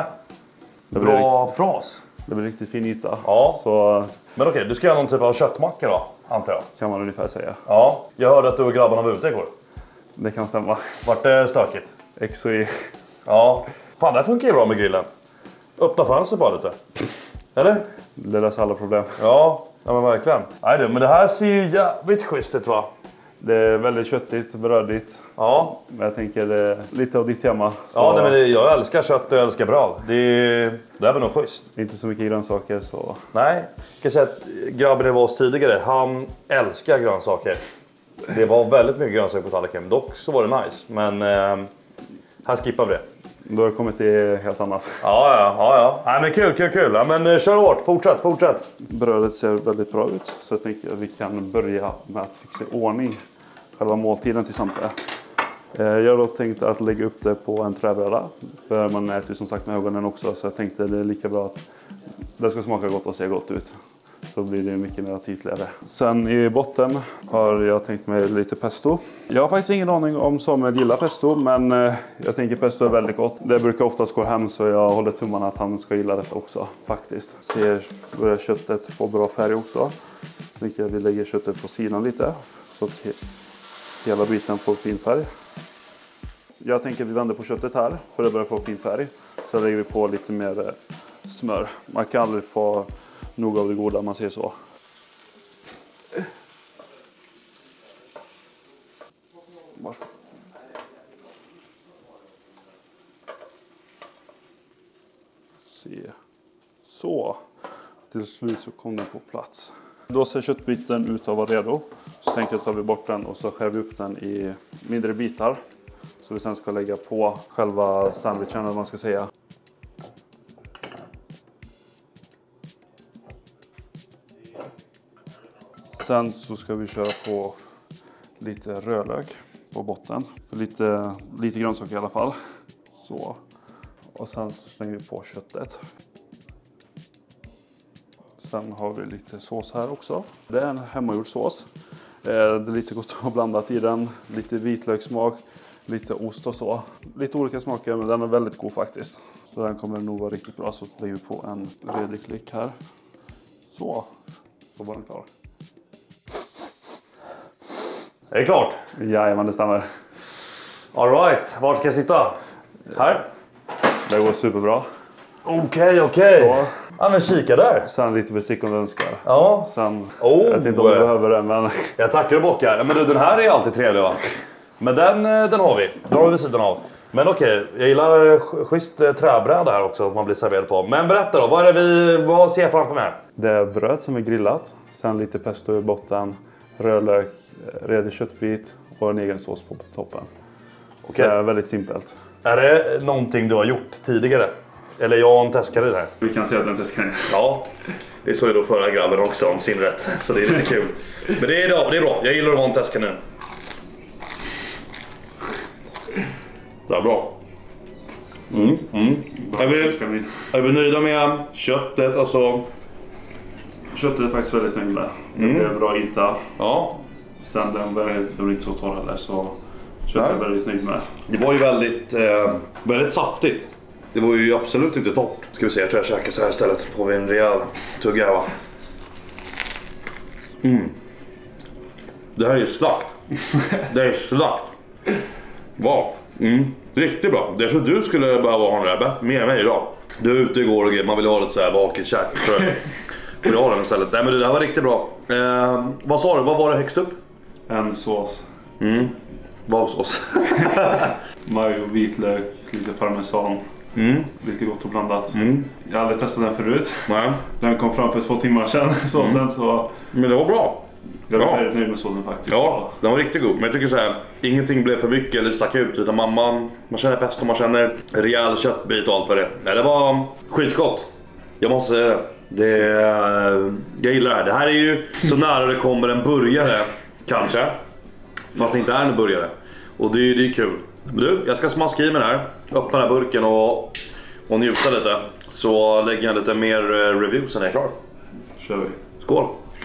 Bra fras. Det blir riktigt fin yta. Ja. Så Men okej, du ska göra någon typ av köttmacka då, antar jag. kan man ungefär säga. Ja. Jag hörde att du och grabbarna var ute igår. Det kan stämma. Vart det stökigt? X och Y. Ja. Fan, det funkar ju bra med grillen. Öppna fönster bara lite. Eller? Det löser alla problem. Ja, men verkligen. Nej du, men det här ser ju jävligt schysst ut, va? Det är väldigt köttigt, brödigt. Ja. Men jag tänker det är lite av ditt tema. Ja, nej, men jag älskar kött och jag älskar bröd. Det är väl nog schysst. Inte så mycket grönsaker så. Nej, jag kan säga att grabben det var oss tidigare, han älskar grönsaker. Det var väldigt mycket grönsaker på tallriken. Dock så var det nice, men han skippar det. Då har det kommit till helt annat. Ja. Nej, men kul. Ja, men kör hårt, fortsätt. Brödet ser väldigt bra ut, så jag tänker att vi kan börja med att fixa i ordning själva måltiden till Sampe. Jag har då tänkt att lägga upp det på en träbräda, för man äter ju som sagt med ögonen också, så jag tänkte att det är lika bra att det ska smaka gott och se gott ut. Så blir det mycket mer tydligare. Sen i botten har jag tänkt mig lite pesto. Jag har faktiskt ingen aning om Samuel gillar pesto, men jag tänker pesto är väldigt gott. Det brukar oftast gå hem, så jag håller tummarna att han ska gilla det också faktiskt. Börjar köttet få bra färg också. Jag tänker att vi lägger köttet på sidan lite, så att hela biten får fin färg. Jag tänker att vi vänder på köttet här för att börja få fin färg. Så lägger vi på lite mer smör. Man kan aldrig få nog av det goda, man ser så. Se. Så. Till slut så kom den på plats. Då ser köttbiten ut att vara redo. Så tänker jag att tar vi bort den och så skär vi upp den i mindre bitar. Så vi sen ska lägga på själva sandwichen, eller man ska säga. Sen så ska vi köra på lite rödlök på botten. För lite grönsaker i alla fall. Så. Och sen så slänger vi på köttet. Sen har vi lite sås här också. Det är en hemmagjord sås. Det är lite gott att blanda i den. Lite vitlökssmak, lite ost och så. Lite olika smaker, men den är väldigt god faktiskt. Så den kommer nog vara riktigt bra. Så lägger vi på en redig klick här. Så. Då var den klar. Är det klart? Jajamän, det stämmer. All right, vart ska jag sitta? Här? Det går superbra. Okej. Så. Ja, men kika där. Sen lite bestick om du önskar. Ja. Sen, jag vet inte om du behöver den, men... Jag tackar och bockar. Men du, den här är alltid trevlig, va? Men den har vi. Den har vi vid sidan av. Men okej, jag gillar schysst träbräda här också, att man blir serverad på. Men berätta då, vad ser jag framför mig här? Det är bröd som är grillat. Sen lite pesto i botten. Rödlök, redig köttbit och en egen sås på toppen. Okej. Så det är väldigt simpelt. Är det någonting du har gjort tidigare? Eller jag en testkanin här? Vi kan säga att det är en testkanin. Ja, det sa ju då förra grabben också om sin rätt. Så det är lite kul. Men det är bra, jag gillar att vara en testkanin. Det är bra. Är vi nöjda med köttet? Alltså... Köttet är faktiskt väldigt nöjd med. Det är bra yta. Ja. Sen den var inte så torr heller, så köttet är jag väldigt nöjd med. Det var ju väldigt saftigt. Det var ju absolut inte torrt. Ska vi se, jag tror jag käkar så här istället. Så får vi en rejäl tugga här, va? Det här är slakt. Det är slakt. Wow. Riktigt bra. Det är så du skulle behöva ha den där med mig idag. Du är ute igår och man vill ha lite så här bakigt käk. För du har den istället. Nej, men det där var riktigt bra. Vad sa du? Vad var det högst upp? En sås. Vad sås? Majo, vitlök, lite parmesan. Lite gott och blandat. Jag har aldrig testat den förut. Nej. Den kom fram för 2 timmar sedan. Såsen, så Men det var bra. jag är väldigt nöjd med såsen faktiskt. Ja, den var riktigt god. Men jag tycker så här, ingenting blev för mycket eller stack ut. Utan man känner pesto, man känner rejäl köttbit och allt vad det är. Nej, det var skitgott. Jag måste säga det. Jag gillar det här. Det här är ju så nära det kommer en burgare, kanske. Fast det inte är en burgare. Och det är kul. Men du, jag ska smaska i mig den här. Öppna den här burken och njuta lite. Så lägger jag lite mer reviews sen är jag klar. Kör vi. Skål!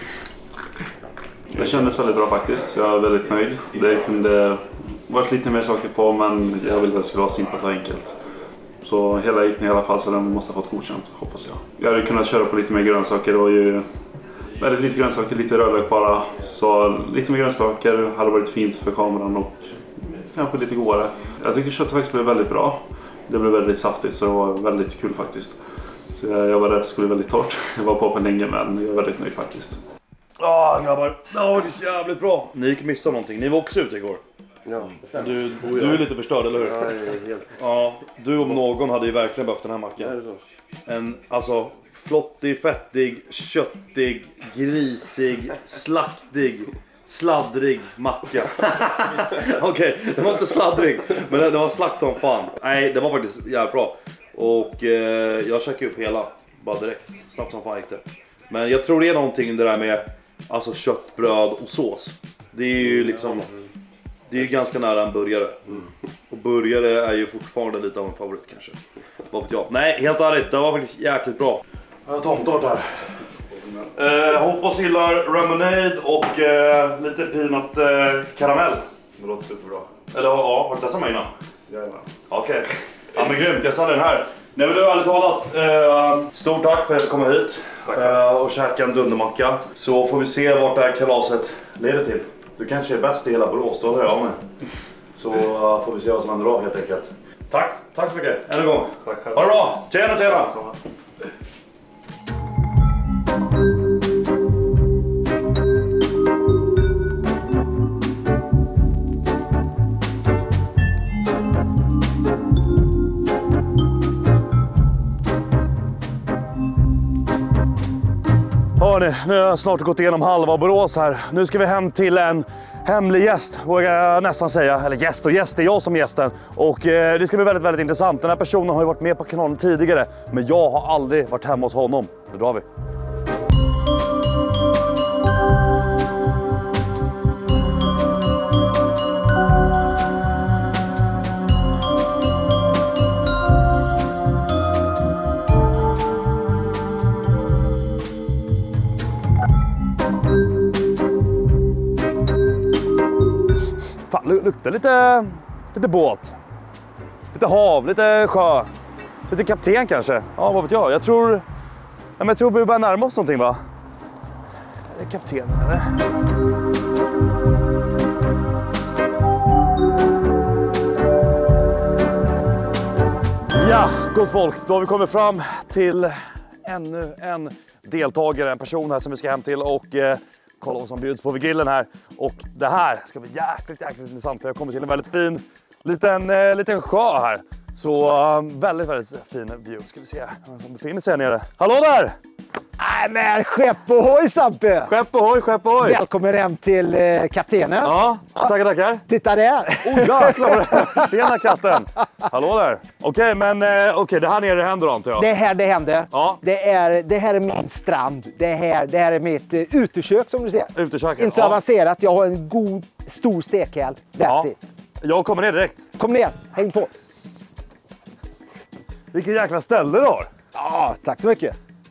Det kändes väldigt bra faktiskt. Jag är väldigt nöjd. Det kunde varit lite mer saker på, men jag ville att det skulle vara simpelt och enkelt. Så hela gick ner i alla fall, så den måste ha fått godkänt, hoppas jag. Jag hade kunnat köra på lite mer grönsaker. Det var ju väldigt lite grönsaker, lite rödlök bara. Så lite mer grönsaker hade varit fint för kameran och kanske lite godare. Jag tycker köttet faktiskt blev väldigt bra. Det blev väldigt saftigt, så det var väldigt kul faktiskt. Så jag var rädd att det skulle bli väldigt torrt. Jag var på för länge, men jag är väldigt nöjd faktiskt. Grabbar, det var så jävligt bra. Ni gick missa någonting, ni var också ute igår. Ja, Du är lite förstörd, eller hur? Ja, det är helt... Ja, du om någon hade ju verkligen behövt den här mackan. Är det så? En, alltså, flottig, fettig, köttig, grisig, slaktig, sladdrig macka. Okej, den var inte sladdrig, men den var slakt som fan. Nej, det var faktiskt jävligt bra. Och jag käkade upp hela, bara direkt. Snabbt som fan gick det. Men jag tror det är någonting det där med alltså kött, bröd och sås. Det är ju liksom, det är ju ganska nära en burgare. Och burgare är ju fortfarande lite av en favorit kanske. Vad vet jag? Nej, helt ärligt, det var faktiskt jäkligt bra. Jag har tomtort här. Hoppas gillar remoulade och lite peanut karamell. Det låter superbra. Eller ja, har du testat mig innan? Jajamän. Okej. Ja men grymt, jag sa den här. Nej men du, ärligt talat, stort tack för att jag kom hit och käka en dundermacka. Så får vi se vart det här kalaset leder till. Du kanske är bäst i hela Borås, då hör jag med. Så får vi se vad som händer då helt enkelt. Tack så mycket, än en gång. Tack. Ha det bra, tjena! Hörrni, nu har jag snart gått igenom halva Borås här. Nu ska vi hem till en hemlig gäst, vågar jag nästan säga. Eller gäst, det är jag som gästen. Och det ska bli väldigt, väldigt intressant. Den här personen har ju varit med på kanalen tidigare, men jag har aldrig varit hemma hos honom. Nu drar vi. Luktar lite båt, lite hav, lite sjö, lite kapten kanske. Ja, vad vet jag. Jag tror vi börjar närma oss någonting, va? Är det kaptenen eller? Ja, gott folk. Då har vi kommit fram till ännu en deltagare, en person här som vi ska hem till och kolla vad som bjuds på vid grillen här. Och det här ska bli jäkligt intressant, för jag kommer till en väldigt fin liten sjö här. Så väldigt fin bjud. Ska vi se vem som befinner sig här nere. Hallå där! Nej men skepp ohoj Sampe! Skepp ohoj! Välkommen hem till kaptenen. Ja, tackar. Titta där! Jäklar! Tjena katten! Hallå där! Okej, men det här nere händer antar jag. Det händer. Ja. Det här är min strand. Det här är mitt utekök som du ser. Uteköket. Inte så avancerat. Jag har en god, stor stekhäll. That's it. Jag kommer ner direkt. Kom ner, häng på. Vilken jäkla ställe du har. Ja, tack så mycket.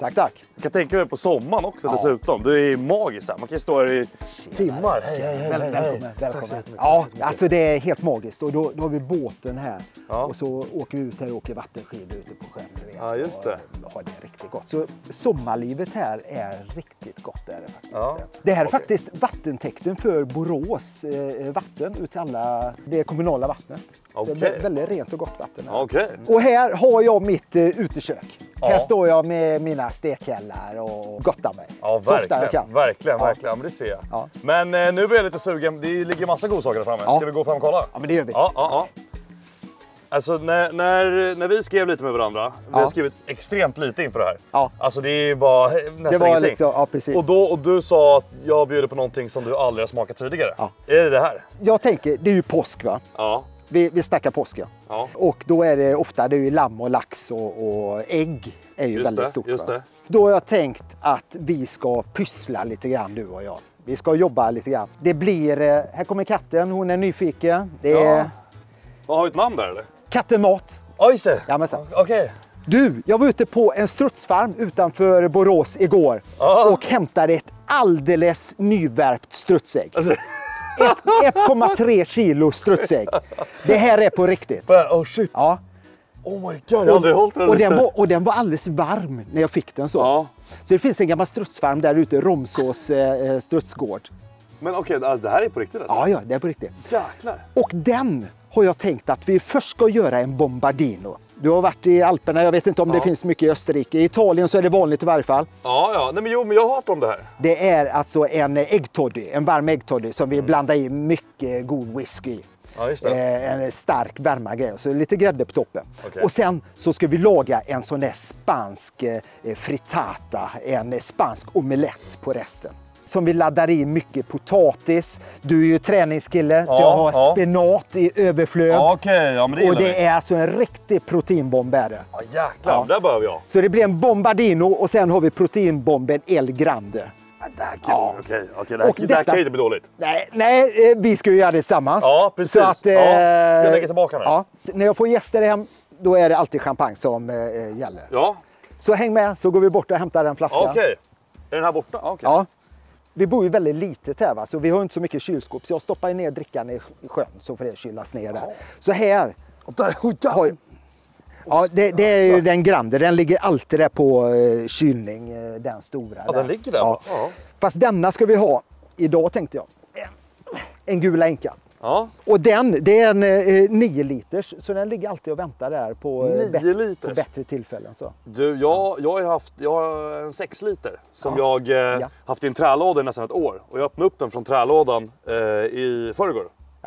Tack. Jag kan tänka mig på sommaren också dessutom. Du är magisk här. Man kan ju stå här i timmar. Hej. Välkommen. Ja, alltså det är helt magiskt. Och då har vi båten här. Ja. Och så åker vi ut här och åker vattenskidor ute på sjön. Ja, just det. Och har det riktigt gott. Så sommarlivet här är riktigt gott. Är det, faktiskt. Ja. Det här är faktiskt vattentäkten för Borås vatten ut till alla det kommunala vattnet. Så det är väldigt rent och gott vatten här. Och här har jag mitt utekök. Ja. Här står jag med mina stekhällar och gottar mig. Ja, verkligen. Verkligen. Men det ser jag. Ja. Men nu blir jag lite sugen. Det ligger massa godsaker där framme. Ska vi gå fram och kolla? Ja, men det gör vi. Ja. Alltså när vi skrev lite med varandra, vi har skrivit extremt lite inför det här. Ja. Alltså det är bara nästan ingenting. Liksom, ja, precis. Och du sa att jag bjuder på någonting som du aldrig har smakat tidigare. Ja. Är det här? Jag tänker, det är ju påsk va? Ja. Vi snackar påsken. Ja. Och då är det ofta lamm och lax och ägg är ju väldigt stort. Just det. Då har jag tänkt att vi ska pyssla lite grann du och jag. Vi ska jobba lite grann. Det blir, här kommer katten, hon är nyfiken. Det är... Har du ett namn där eller? Katten Mat. Ja just det. Okej. Du, jag var ute på en strutsfarm utanför Borås igår och hämtade ett alldeles nyvärpt strutsägg. 1,3 kilo strutsägg. Det här är på riktigt. Oh shit. Ja. Oh my god, jag har aldrig hållit den. Och den var alldeles varm när jag fick den så. Ja. Så det finns en gammal strutsfarm där ute, Romsås strutsgård. Men okej, det här är på riktigt alltså? Ja, det är på riktigt. Jäklar. Och den har jag tänkt att vi först ska göra en bombardino. Du har varit i Alperna, jag vet inte om det finns mycket i Österrike. I Italien så är det vanligt i varje fall. Ja. Nej, men jag har hört om det här. Det är alltså en äggtoddy, en varm äggtoddy som vi blandar i mycket god whisky. Ja, just det. En stark värmagrej, så lite grädde på toppen. Okay. Och sen så ska vi laga en sån där spansk frittata, en spansk omelett på resten. Som vi laddar i mycket potatis. Du är ju träningskille, så jag har spenat i överflöd. Men det och det är alltså en riktig proteinbomb. Ja, jäklar, det behöver jag. Så det blir en bombardino och sen har vi proteinbomben El Grande. Det här kan ju inte bli dåligt. Nej, vi ska ju göra det tillsammans. Ja, precis. Så att, jag lägger tillbaka nu. Ja, när jag får gäster hem, då är det alltid champagne som gäller. Ja. Så häng med, så går vi bort och hämtar en flaska. Okej. Är den här borta? Ja. Vi bor ju väldigt litet här va? Så vi har inte så mycket kylskåp. Så jag stoppar ner drickan i sjön så får det kylas ner där. Så här. Ja, det är ju den Grande. Den ligger alltid där på kylning, den stora. Ja, den ligger där. Ja. Fast denna ska vi ha idag tänkte jag. En Gula Inka. Ja. Och det är en 9 liters, så den ligger alltid och väntar där på bättre tillfällen. Så. Du, jag har en 6 liter som jag haft i en trälåda i nästan ett år. Och jag öppnade upp den från trälådan i förrgår.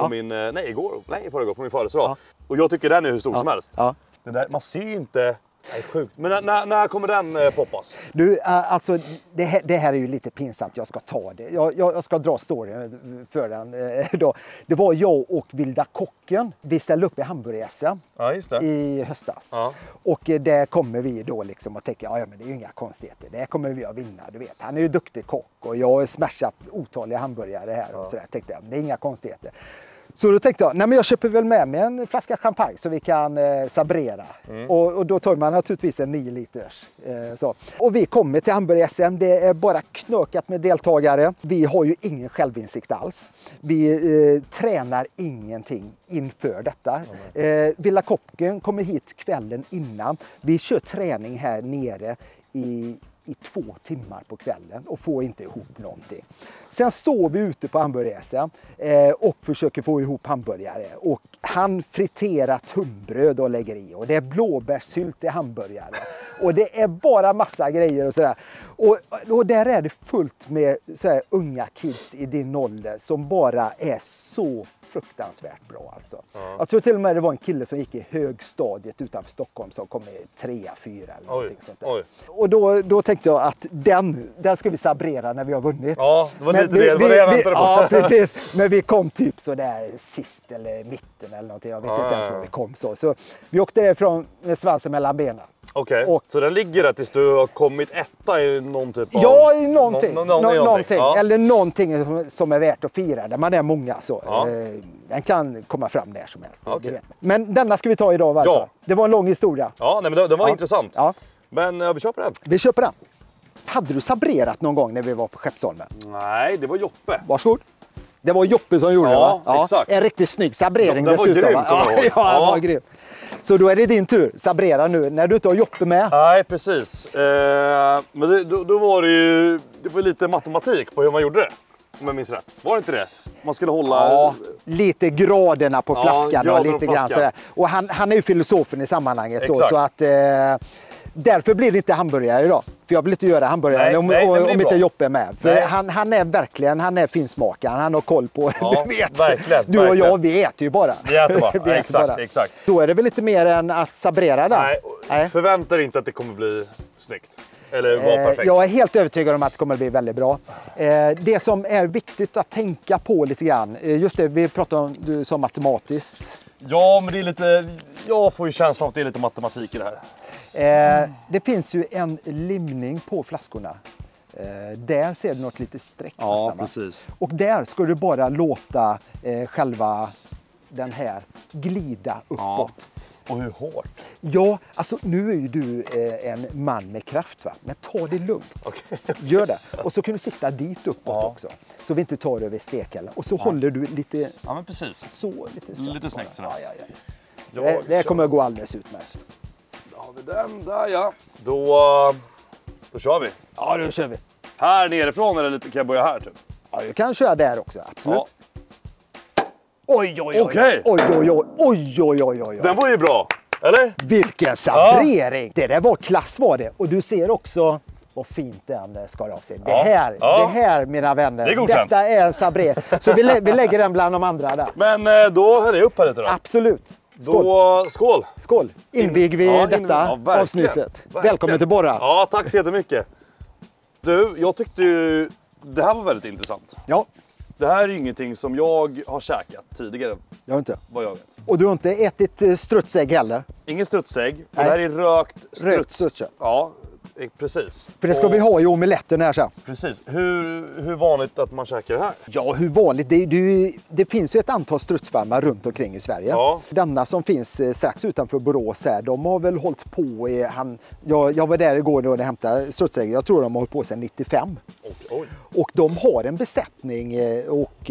I förrgår på min födelsedag. Ja. Och jag tycker den är hur stor som helst. Ja. Man ser ju inte... Det är sjukt. Men när kommer den poppas? Du, alltså det här är ju lite pinsamt. Jag ska ta det. Jag ska dra storyn för den. Då. Det var jag och Vilda Kocken. Vi ställde upp i Hamburg-SM i höstas. Ja. Och där kommer vi då liksom och tänker, men det är ju inga konstigheter. Det kommer vi att vinna, du vet. Han är ju duktig kock och jag har smashat otaliga hamburgare här och sådär. Tänkte jag, det är inga konstigheter. Så då tänkte jag, jag köper väl med mig en flaska champagne så vi kan sabrera. Och då tar man naturligtvis en 9 liters. Så. Och vi kommer till Hamburg-SM, det är bara knökat med deltagare. Vi har ju ingen självinsikt alls. Vi tränar ingenting inför detta. Vilda Kocken kommer hit kvällen innan. Vi kör träning här nere i 2 timmar på kvällen och får inte ihop någonting. Sen står vi ute på Hamburg-SM och försöker få ihop hamburgare. Och han friterar tunnbröd och lägger i. Och det är blåbärssylt i hamburgare. Och det är bara massa grejer och sådär. Och där är det fullt med så här unga kids i din ålder som bara är så fruktansvärt bra alltså. Jag tror till och med det var en kille som gick i högstadiet utanför Stockholm som kom i 3, 4 eller någonting sånt där. Och då tänkte jag att den ska vi sabrera när vi har vunnit. Ja, det var lite det var det jag väntade på. Ja, precis. Men vi kom typ så där sist eller mitten eller någonting. Jag vet inte ens var vi kom så. Vi åkte därifrån med svansen mellan benen. Okej, så den ligger där tills du har kommit etta i någon typ av... Ja, i någonting. Någonting. Ja. Eller någonting som är värt att fira, där man är många så. Ja. Den kan komma fram där som helst. Okay. Men denna ska vi ta idag varför. Ja. Det var en lång historia. Ja, men det var intressant. Ja. Men vi köper den. Vi köper den. Hade du sabrerat någon gång när vi var på Skeppsholmen? Nej, det var Joppe. Varsågod. Det var Joppe som gjorde det, va? Ja, exakt. En riktigt snygg sabrering Den var dessutom. grym, va? kommer jag ihåg. Ja, den var grym. Så då är det din tur. Sabrera nu när du inte har Joppe med. Nej, precis. Men då var det ju lite matematik på hur man gjorde det. Om jag minns rätt. Var det inte det? Man skulle hålla... Ja, lite graderna på flaskan och grader lite på grann flaskan. sådär. Och han är ju filosofen i sammanhanget då, Exakt. så att därför blir det inte hamburgare idag. För jag vill inte göra hamburgare Nej, om det blir inte bra. Joppe är med. För Nej. han är verkligen, han är finsmakaren, han har koll på Ja, du vet. verkligen, Du och verkligen. jag, vi äter ju bara. Vi äter bara. Vi äter Exakt, bara. exakt. Då är det väl lite mer än att sabrera den. Nej, förvänta dig inte att det kommer bli snyggt. Eller vara perfekt. Jag är helt övertygad om att det kommer att bli väldigt bra. Det som är viktigt att tänka på lite grann, just det vi pratade om, du sa matematiskt. Ja, men det är lite... Jag får ju känslan av att det är lite matematik i det här. Det finns ju en limning på flaskorna. Där ser du något lite streck Ja, nästan, va? precis. Och där ska du bara låta själva den här glida uppåt. Och hur hårt? Ja, alltså nu är ju du en man med kraft, va? Men ta det lugnt. Gör det. Och så kan du sitta dit uppåt också. Så vi inte tar över stekeln. Och så håller du lite Ja, men precis. så. Lite snyggt sådär. Ja. Det kommer att gå alldeles utmärkt. Då har vi den där, ja. Då kör vi. Ja, då kör vi. Här nerifrån eller lite, kan jag börja här typ? Ja, du kan köra där också, absolut. Ja. Oj, oj, oj. Okej. Oj, oj, oj. Oj, oj, oj, oj. Den var ju bra, eller? Vilken sabrering! Det där var klass var det. Och du ser också vad fint den skar av sig. Det här mina vänner. Det är godkänt. Detta är en sabré. Så vi lägger den bland de andra där. Men då häller jag upp här lite då. Absolut. Skål. Då, skål! Skål. Invig vi detta verkligen. avsnittet. Verkligen. Välkommen till Borra. Ja, tack så jättemycket. Du, jag tyckte ju det här var väldigt intressant. Ja, Det här är ju ingenting som jag har käkat tidigare, jag har inte. vad jag vet. Och du har inte ätit strutsägg heller? Ingen strutsägg. Det Nej. här är rökt strutskött. Ja, precis. För det ska vi ha i omeletten här sen. Precis. Hur vanligt att man käkar det här? Ja, hur vanligt? Det finns ju ett antal strutsfarmar runt omkring i Sverige. Ja. Denna som finns strax utanför Borås här, de har väl hållit på i... Jag var där igår då och hämtade strutsägg. Jag tror de har hållit på sedan 95. Oj. Och de har en besättning och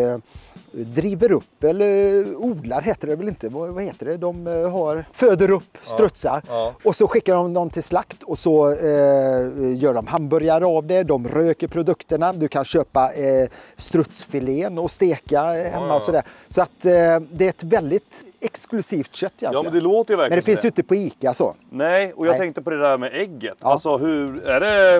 driver upp, eller odlar heter det väl inte, vad heter det? De föder upp strutsar och så skickar de dem till slakt och så gör de hamburgare av det, de röker produkterna, du kan köpa strutsfilén och steka hemma och sådär. Så att det är ett väldigt exklusivt kött egentligen. Ja, men det låter ju verkligen. Men det finns ju inte på ICA så. Nej, och jag Nej. tänkte på det där med ägget. Ja. Alltså är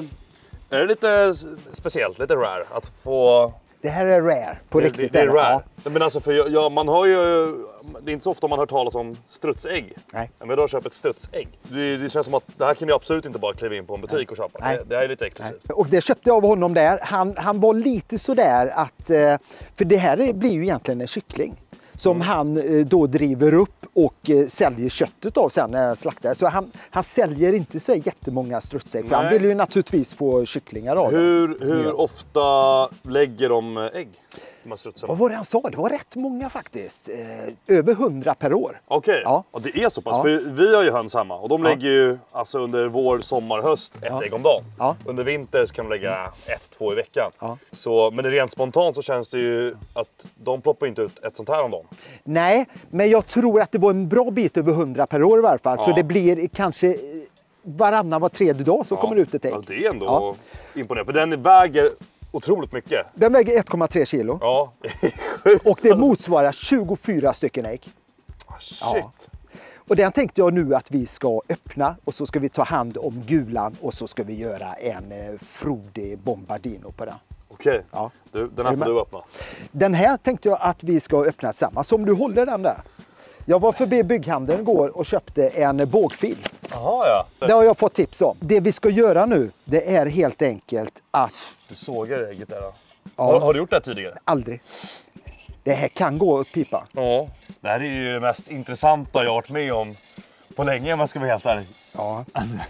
det lite speciellt, lite rare att få... Det här är rare, på riktigt. Det är rare. Ja. Men alltså, för man har ju... Det är inte så ofta man hör talas om strutsägg. Nej. Men då köper ett strutsägg. Det känns som att det här kan jag absolut inte bara kliva in på en butik och köpa. Nej. Det här är lite exklusivt. Och det köpte jag av honom där. Han var lite sådär att... För det här blir ju egentligen en kyckling. Som han då driver upp och säljer köttet av sen när han slaktar. Så han säljer inte så jättemånga strutsägg. För han vill ju naturligtvis få kycklingar av dem. Hur ofta lägger de ägg? De här strutsarna? Vad var det han sa? Det var rätt många faktiskt. Över 100 per år. Okej, Ja. och det är så pass. Ja. För vi har ju höns hemma och de lägger ju alltså under vår, sommar, höst ett ägg om dagen. Ja. Under vinter så kan de lägga 1-2 i veckan. Ja. Så, men rent spontant så känns det ju att de ploppar inte ut ett sånt här om dagen. Nej, men jag tror att det var en bra bit över 100 per år i varje fall. Så Ja. det blir kanske varannan var tredje dag så kommer det ut ett ägg. Ja, det är ändå imponerande. För den väger otroligt mycket. Den väger 1,3 kilo. Ja, Och det motsvarar 24 stycken ägg. shit. Ja. Och den tänkte jag nu att vi ska öppna och så ska vi ta hand om gulan och så ska vi göra en frodig bombardino på den. Okej, Ja. du, den Är här du får med? du öppna. Den här tänkte jag att vi ska öppna tillsammans. Så om du håller den där. Jag var förbi bygghandeln igår och köpte en bågfil. Jaha, ja. Det har jag fått tips om. Det vi ska göra nu, det är helt enkelt att... Du sågar ägget där då. Ja. Har du gjort det här tidigare? Aldrig. Det här kan gå upp pipa. Ja. Det här är ju det mest intressanta jag har varit med om på länge om man ska vara helt ärlig. Ja.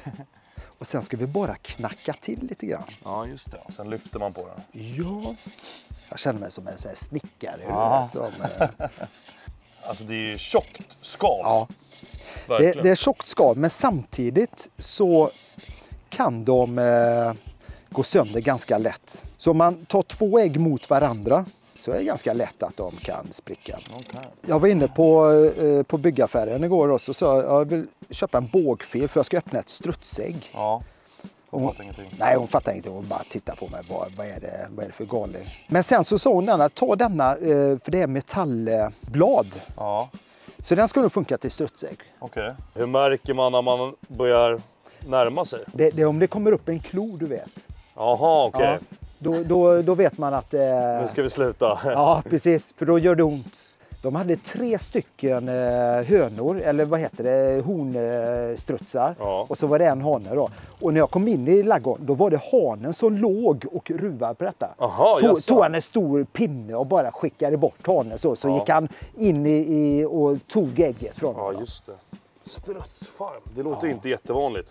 Och sen ska vi bara knacka till lite grann. Ja, just det. Sen lyfter man på den. Ja. Jag känner mig som en sån här snickare. Ja. Som, Alltså det är tjockt skal. ja. Det är tjockt skal, men samtidigt så kan de gå sönder ganska lätt. Så om man tar 2 ägg mot varandra så är det ganska lätt att de kan spricka. Okay. Jag var inne på byggaffären igår och så sa jag vill köpa en bågfil för jag ska öppna ett strutsägg. Ja. Hon fattar ingenting. Nej, hon fattar ingenting. Hon bara tittar på mig. Vad är det för galet? Men sen så sa hon ta denna, för det är metallblad. Ja. Så den ska nog funka till strutsägg. Okej. Hur märker man när man börjar närma sig? Det är om det kommer upp en klo, du vet. Jaha, okej. Ja, då vet man att... Nu ska vi sluta. Ja, precis. För då gör det ont. De hade 3 stycken hönor, eller vad heter det, honstrutsar. Ja. Och så var det en hane då. Och när jag kom in i ladugården, då var det hanen som låg och ruvade på detta. Aha, tog han en stor pinne och bara skickade bort hanen så gick han in i och tog ägget från honom. Ja, just det. Strutsfarm, det låter inte jättevanligt.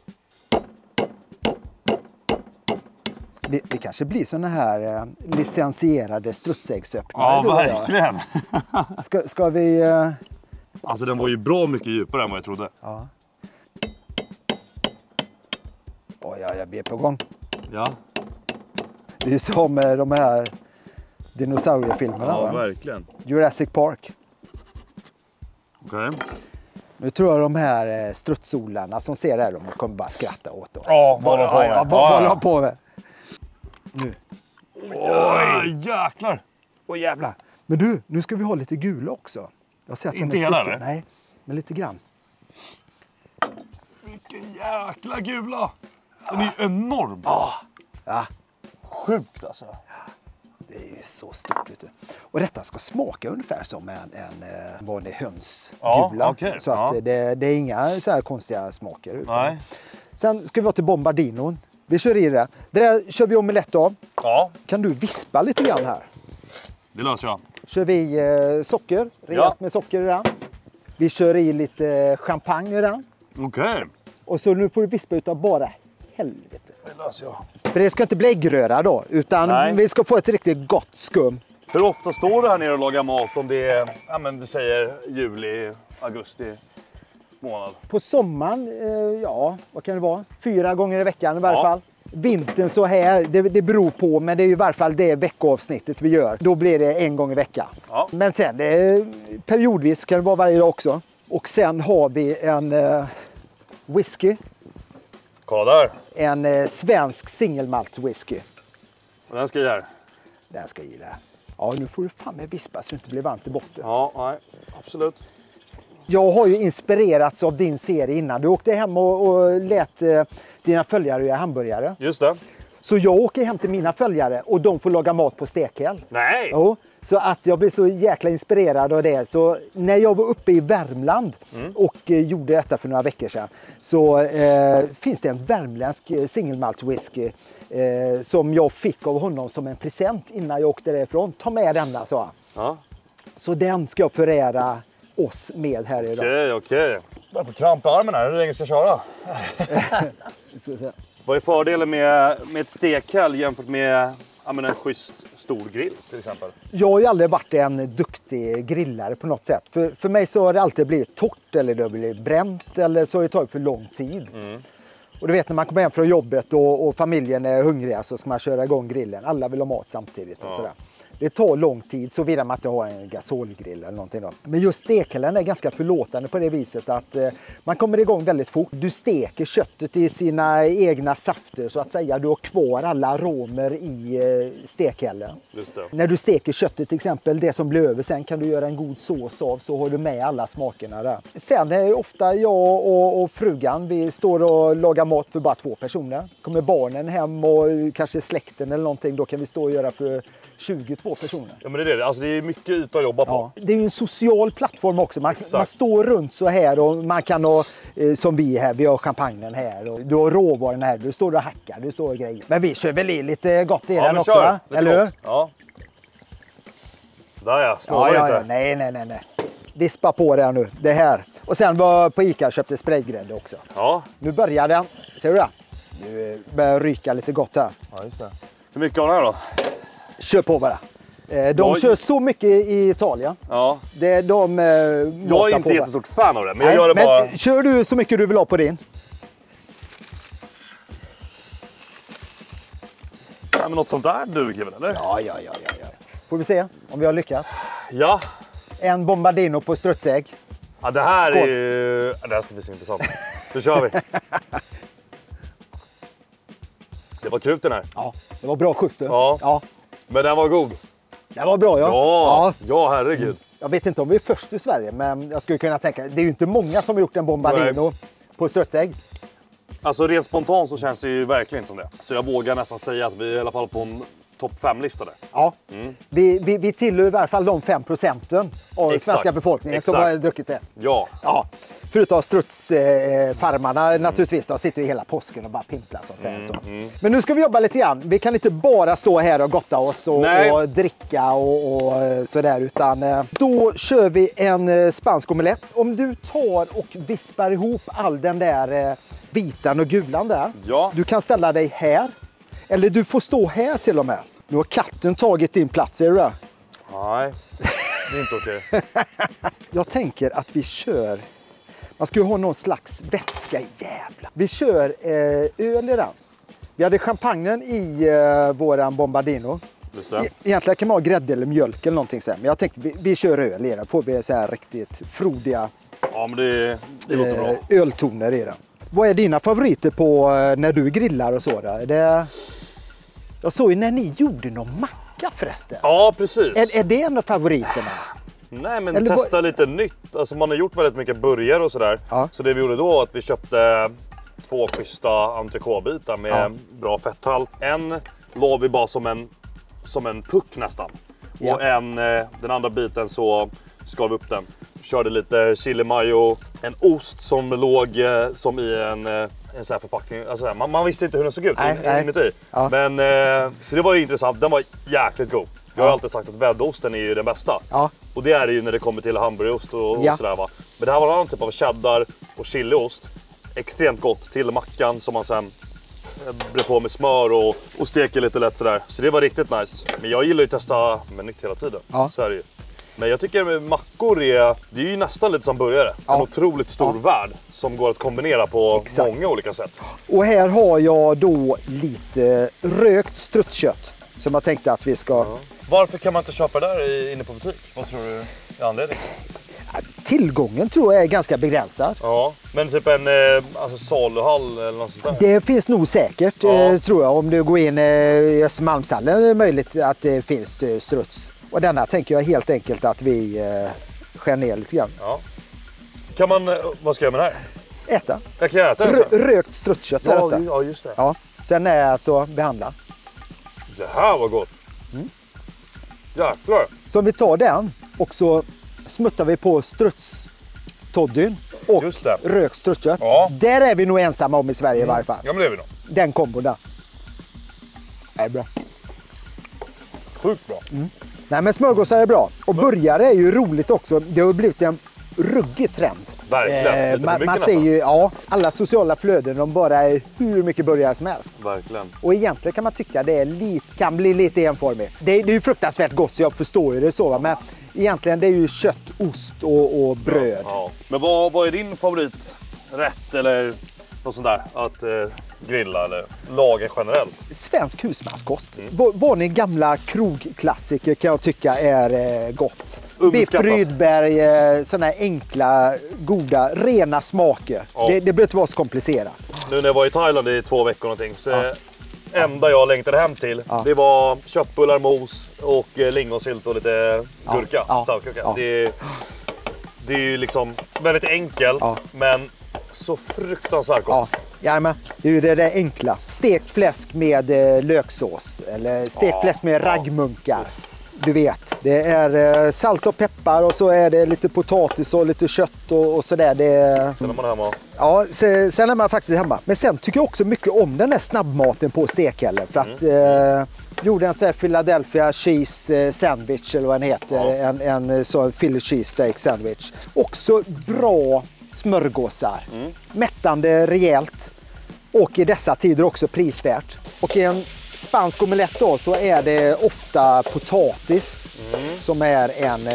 Det kanske blir såna här licensierade strutsäggsöppnare. Ja, verkligen. Ska vi... Alltså den var ju bra mycket djupare än vad jag trodde. Ja. Jag blir på gång. Ja. Det är som de här dinosauriefilmerna. Ja, va? verkligen. Jurassic Park. Okej. Nu tror jag de här strutsolarna som ser det här, de kommer bara skratta åt oss. Ja, vad håller på med? Nu. Oj, jäklar. Åh jävlar. Men du, nu ska vi ha lite gula också. Jag ser att inte hela eller? Nej, men lite grann. Vilken jäkla gula. Den är ju enorm. Ja. Sjukt alltså. Det är ju så stort. Vet du. Och detta ska smaka ungefär som en vanlig hönsgula. Ja, okay. Så att det är inga så här konstiga smaker. Nej. Sen ska vi ha till bombardinon. Vi kör i det. Det där kör vi omelett av. Ja. Kan du vispa lite grann här? Det löser jag. Kör vi socker. Rejält med socker i den. Vi kör i lite champagne i den. Okej. Och så nu får du vispa utav bara helvete. Det löser jag. För det ska inte bli äggröra då. Utan vi ska få ett riktigt gott skum. Hur ofta står du här nere och lagar mat om det är, ja men vi säger juli, augusti månad? På sommaren, vad kan det vara? 4 gånger i veckan i varje fall. Vintern så här, det beror på, men det är ju i varje fall det veckoavsnittet vi gör. Då blir det 1 gång i veckan. Ja. Men sen, periodvis kan det vara varje dag också. Och sen har vi en whisky. Kolla där. En svensk singelmalt whisky. Och den ska i här. Den ska i där. Ja, nu får du fan med vispa så det inte blir varmt i botten. Ja, nej, absolut. Jag har ju inspirerats av din serie innan. Du åkte hem och lät dina följare göra hamburgare. Just det. Så jag åker hem till mina följare och de får laga mat på stekhäll. Nej! Jo, så att jag blir så jäkla inspirerad av det. Så när jag var uppe i Värmland och gjorde detta för några veckor sedan så finns det en värmländsk singelmalt whisky som jag fick av honom som en present innan jag åkte därifrån. Ta med denna, sa han. Ja. Så den ska jag förära oss med här idag. Okej. Jag får kramp i armen här. Hur länge ska jag köra? Vad är fördelen med ett stekhäll jämfört med en schysst stor grill till exempel? Jag har ju aldrig varit en duktig grillare på något sätt. För mig så har det alltid blivit torrt eller det har blivit bränt eller så har det tagit för lång tid. Och du vet när man kommer hem från jobbet och familjen är hungriga så ska man köra igång grillen. Alla vill ha mat samtidigt och sådär. Det tar lång tid så vill man inte ha en gasolgrill eller någonting då. Men just stekhällen är ganska förlåtande på det viset att man kommer igång väldigt fort. Du steker köttet i sina egna safter så att säga. Du har kvar alla aromer i stekhällen. Just det. När du steker köttet till exempel, det som blir över sen kan du göra en god sås av så har du med alla smakerna där. Sen är ofta jag och frugan, vi står och lagar mat för bara 2 personer. Kommer barnen hem och kanske släkten eller någonting, då kan vi stå och göra för 22 personer. Ja, men det är det. Alltså, det är mycket yta att jobba på. Ja, det är ju en social plattform också. Man står runt så här och man kan ha, som vi här, vi har champagnen här och du har råvaran här. Du står och hackar, du står och grejer. Men vi kör väl i lite gott i den också, va? Eller hur? Ja. Där ja, snåla inte. Nej. Vispa på det här nu, det här. Och sen var på Ica köpte spraygrädde också. Ja. Nu börjar den. Ser du det? Nu börjar ryka lite gott här. Ja, just det. Hur mycket har den här då? Kör på bara. De kör så mycket i Italien. Ja. Jag är inte jättestort fan av det, men jag gör det men bara... Kör du så mycket du vill ha på din? Ja, men något sånt där duger väl, eller? Ja. Får vi se om vi har lyckats. Ja. En bombardino på strutsägg. Ja, det här Skål. är ju... Det här ska bli så intressant. Nu kör vi. Det var krut den här. Ja, det var bra skjuts du. Ja. Men den var god. Det var bra Ja, herregud. Jag vet inte om vi är först i Sverige, men jag skulle kunna tänka, det är ju inte många som har gjort en bombardino på strutsägg. Alltså rent spontant så känns det ju verkligen inte som det. Så jag vågar nästan säga att vi är i alla fall på en topp 5-lista där. Ja, vi tillhör i alla fall de 5% av svenska befolkningen som har druckit det. Ja. Förutom strutsfarmarna naturligtvis, de sitter ju hela påsken och bara pimplar sånt där. Men nu ska vi jobba lite grann. Vi kan inte bara stå här och gotta oss och dricka och sådär, utan då kör vi en spansk omelett. Om du tar och vispar ihop all den där vitan och gulan där. Ja. Du kan ställa dig här. Eller du får stå här till och med. Nu har katten tagit din plats, är du det? Nej, det är inte okej. Jag tänker att vi kör... Man ska ju ha någon slags vätska, jävla. Vi kör öl i den. Vi hade champagnen i våran bombardino. Just det. Egentligen kan man ha grädde eller mjölk eller någonting sen. Men jag tänkte vi kör öl i den. Får vi så här riktigt frodiga Ja, men det låter bra. öltoner i den. Vad är dina favoriter på när du grillar och så då? Jag såg ju när ni gjorde någon macka förresten. Ja, precis. Är det en av favoriterna? Nej, men testa lite nytt. Alltså man har gjort väldigt mycket burgare och sådär. Ja. Så det vi gjorde då var att vi köpte 2 schyssta entrecôtebitar med bra fetthalt. En la vi bara som en puck nästan. Ja. Och den andra biten så skar vi upp den. Körde lite chili mayo, en ost som låg som i en sån här förpackning. Alltså, man visste inte hur den såg ut inuti. Ja. Men, så det var ju intressant. Den var jäkligt god. Jag har alltid sagt att väddosten är ju den bästa. Ja. Och det är det ju när det kommer till hamburgerost och sådär va. Men det här var en annan typ av cheddar och chiliost. Extremt gott till mackan som man sen brer på med smör och steker lite lätt sådär. Så det var riktigt nice. Men jag gillar ju att testa med nytt hela tiden. Ja. Så är det ju. Men jag tycker mackor det är ju nästan lite som burgare. En otroligt stor värld som går att kombinera på många olika sätt. Och här har jag då lite rökt strutskött som jag tänkte att vi ska... Ja. Varför kan man inte köpa det där inne på butik? Vad tror du är anledningen? Tillgången tror jag är ganska begränsad. Ja, men typ en saluhall eller något sånt där? Det finns nog säkert tror jag. Om du går in i Östermalmshallen är det möjligt att det finns struts. Och denna tänker jag helt enkelt att vi skär ner lite grann. Ja. Kan man, vad ska jag med det här? Äta. Jag kan äta det rökt strutskött är detta. Ja, just det. Ja. Sen är alltså behandla. Det här var gott. Jäklar. Så om vi tar den och så smuttar vi på strutstoddyn och rökt strutskött. Ja. Där är vi nog ensamma om i Sverige i varje fall. Ja, men det är vi nog. Den kombon där. Är bra. Sjukt bra. Nej, men smörgåsar är bra. Och burgare är ju roligt också. Det har blivit en ruggig trend. Verkligen. Man ser ju, alla sociala flöden, de bara är hur mycket burgare som helst. Verkligen. Och egentligen kan man tycka det kan bli lite enformigt. Det är ju fruktansvärt gott så jag förstår ju det så. Men egentligen det är ju kött, ost och bröd. Ja. Men vad är din favoriträtt eller något sånt där att grilla eller laga generellt? Svensk husmanskost. Vanlig gamla krogklassiker kan jag tycka är gott. Biff Rydberg, sådana här enkla, goda, rena smaker. Ja. Det behöver inte vara så komplicerat. Nu när jag var i Thailand i 2 veckor någonting så enda jag längtade hem till det var köttbullar, mos och lingonsylt och lite gurka. Saltgurka. Ja. Det är ju liksom väldigt enkelt men så fruktansvärt gott. Ja, men det är ju det där enkla. Stekt fläsk med löksås eller stekt fläsk med raggmunkar. Du vet, det är salt och peppar och så är det lite potatis och lite kött och sådär. Sen är man hemma. Ja, sen är man faktiskt hemma. Men sen tycker jag också mycket om den här snabbmaten på stekhällen. För att gjorde en sån här Philadelphia cheese sandwich eller vad den heter. En sån Philly cheese steak sandwich. Också bra smörgåsar. Mättande rejält. Och i dessa tider också prisvärt. Och en spansk omelett då, så är det ofta potatis som är en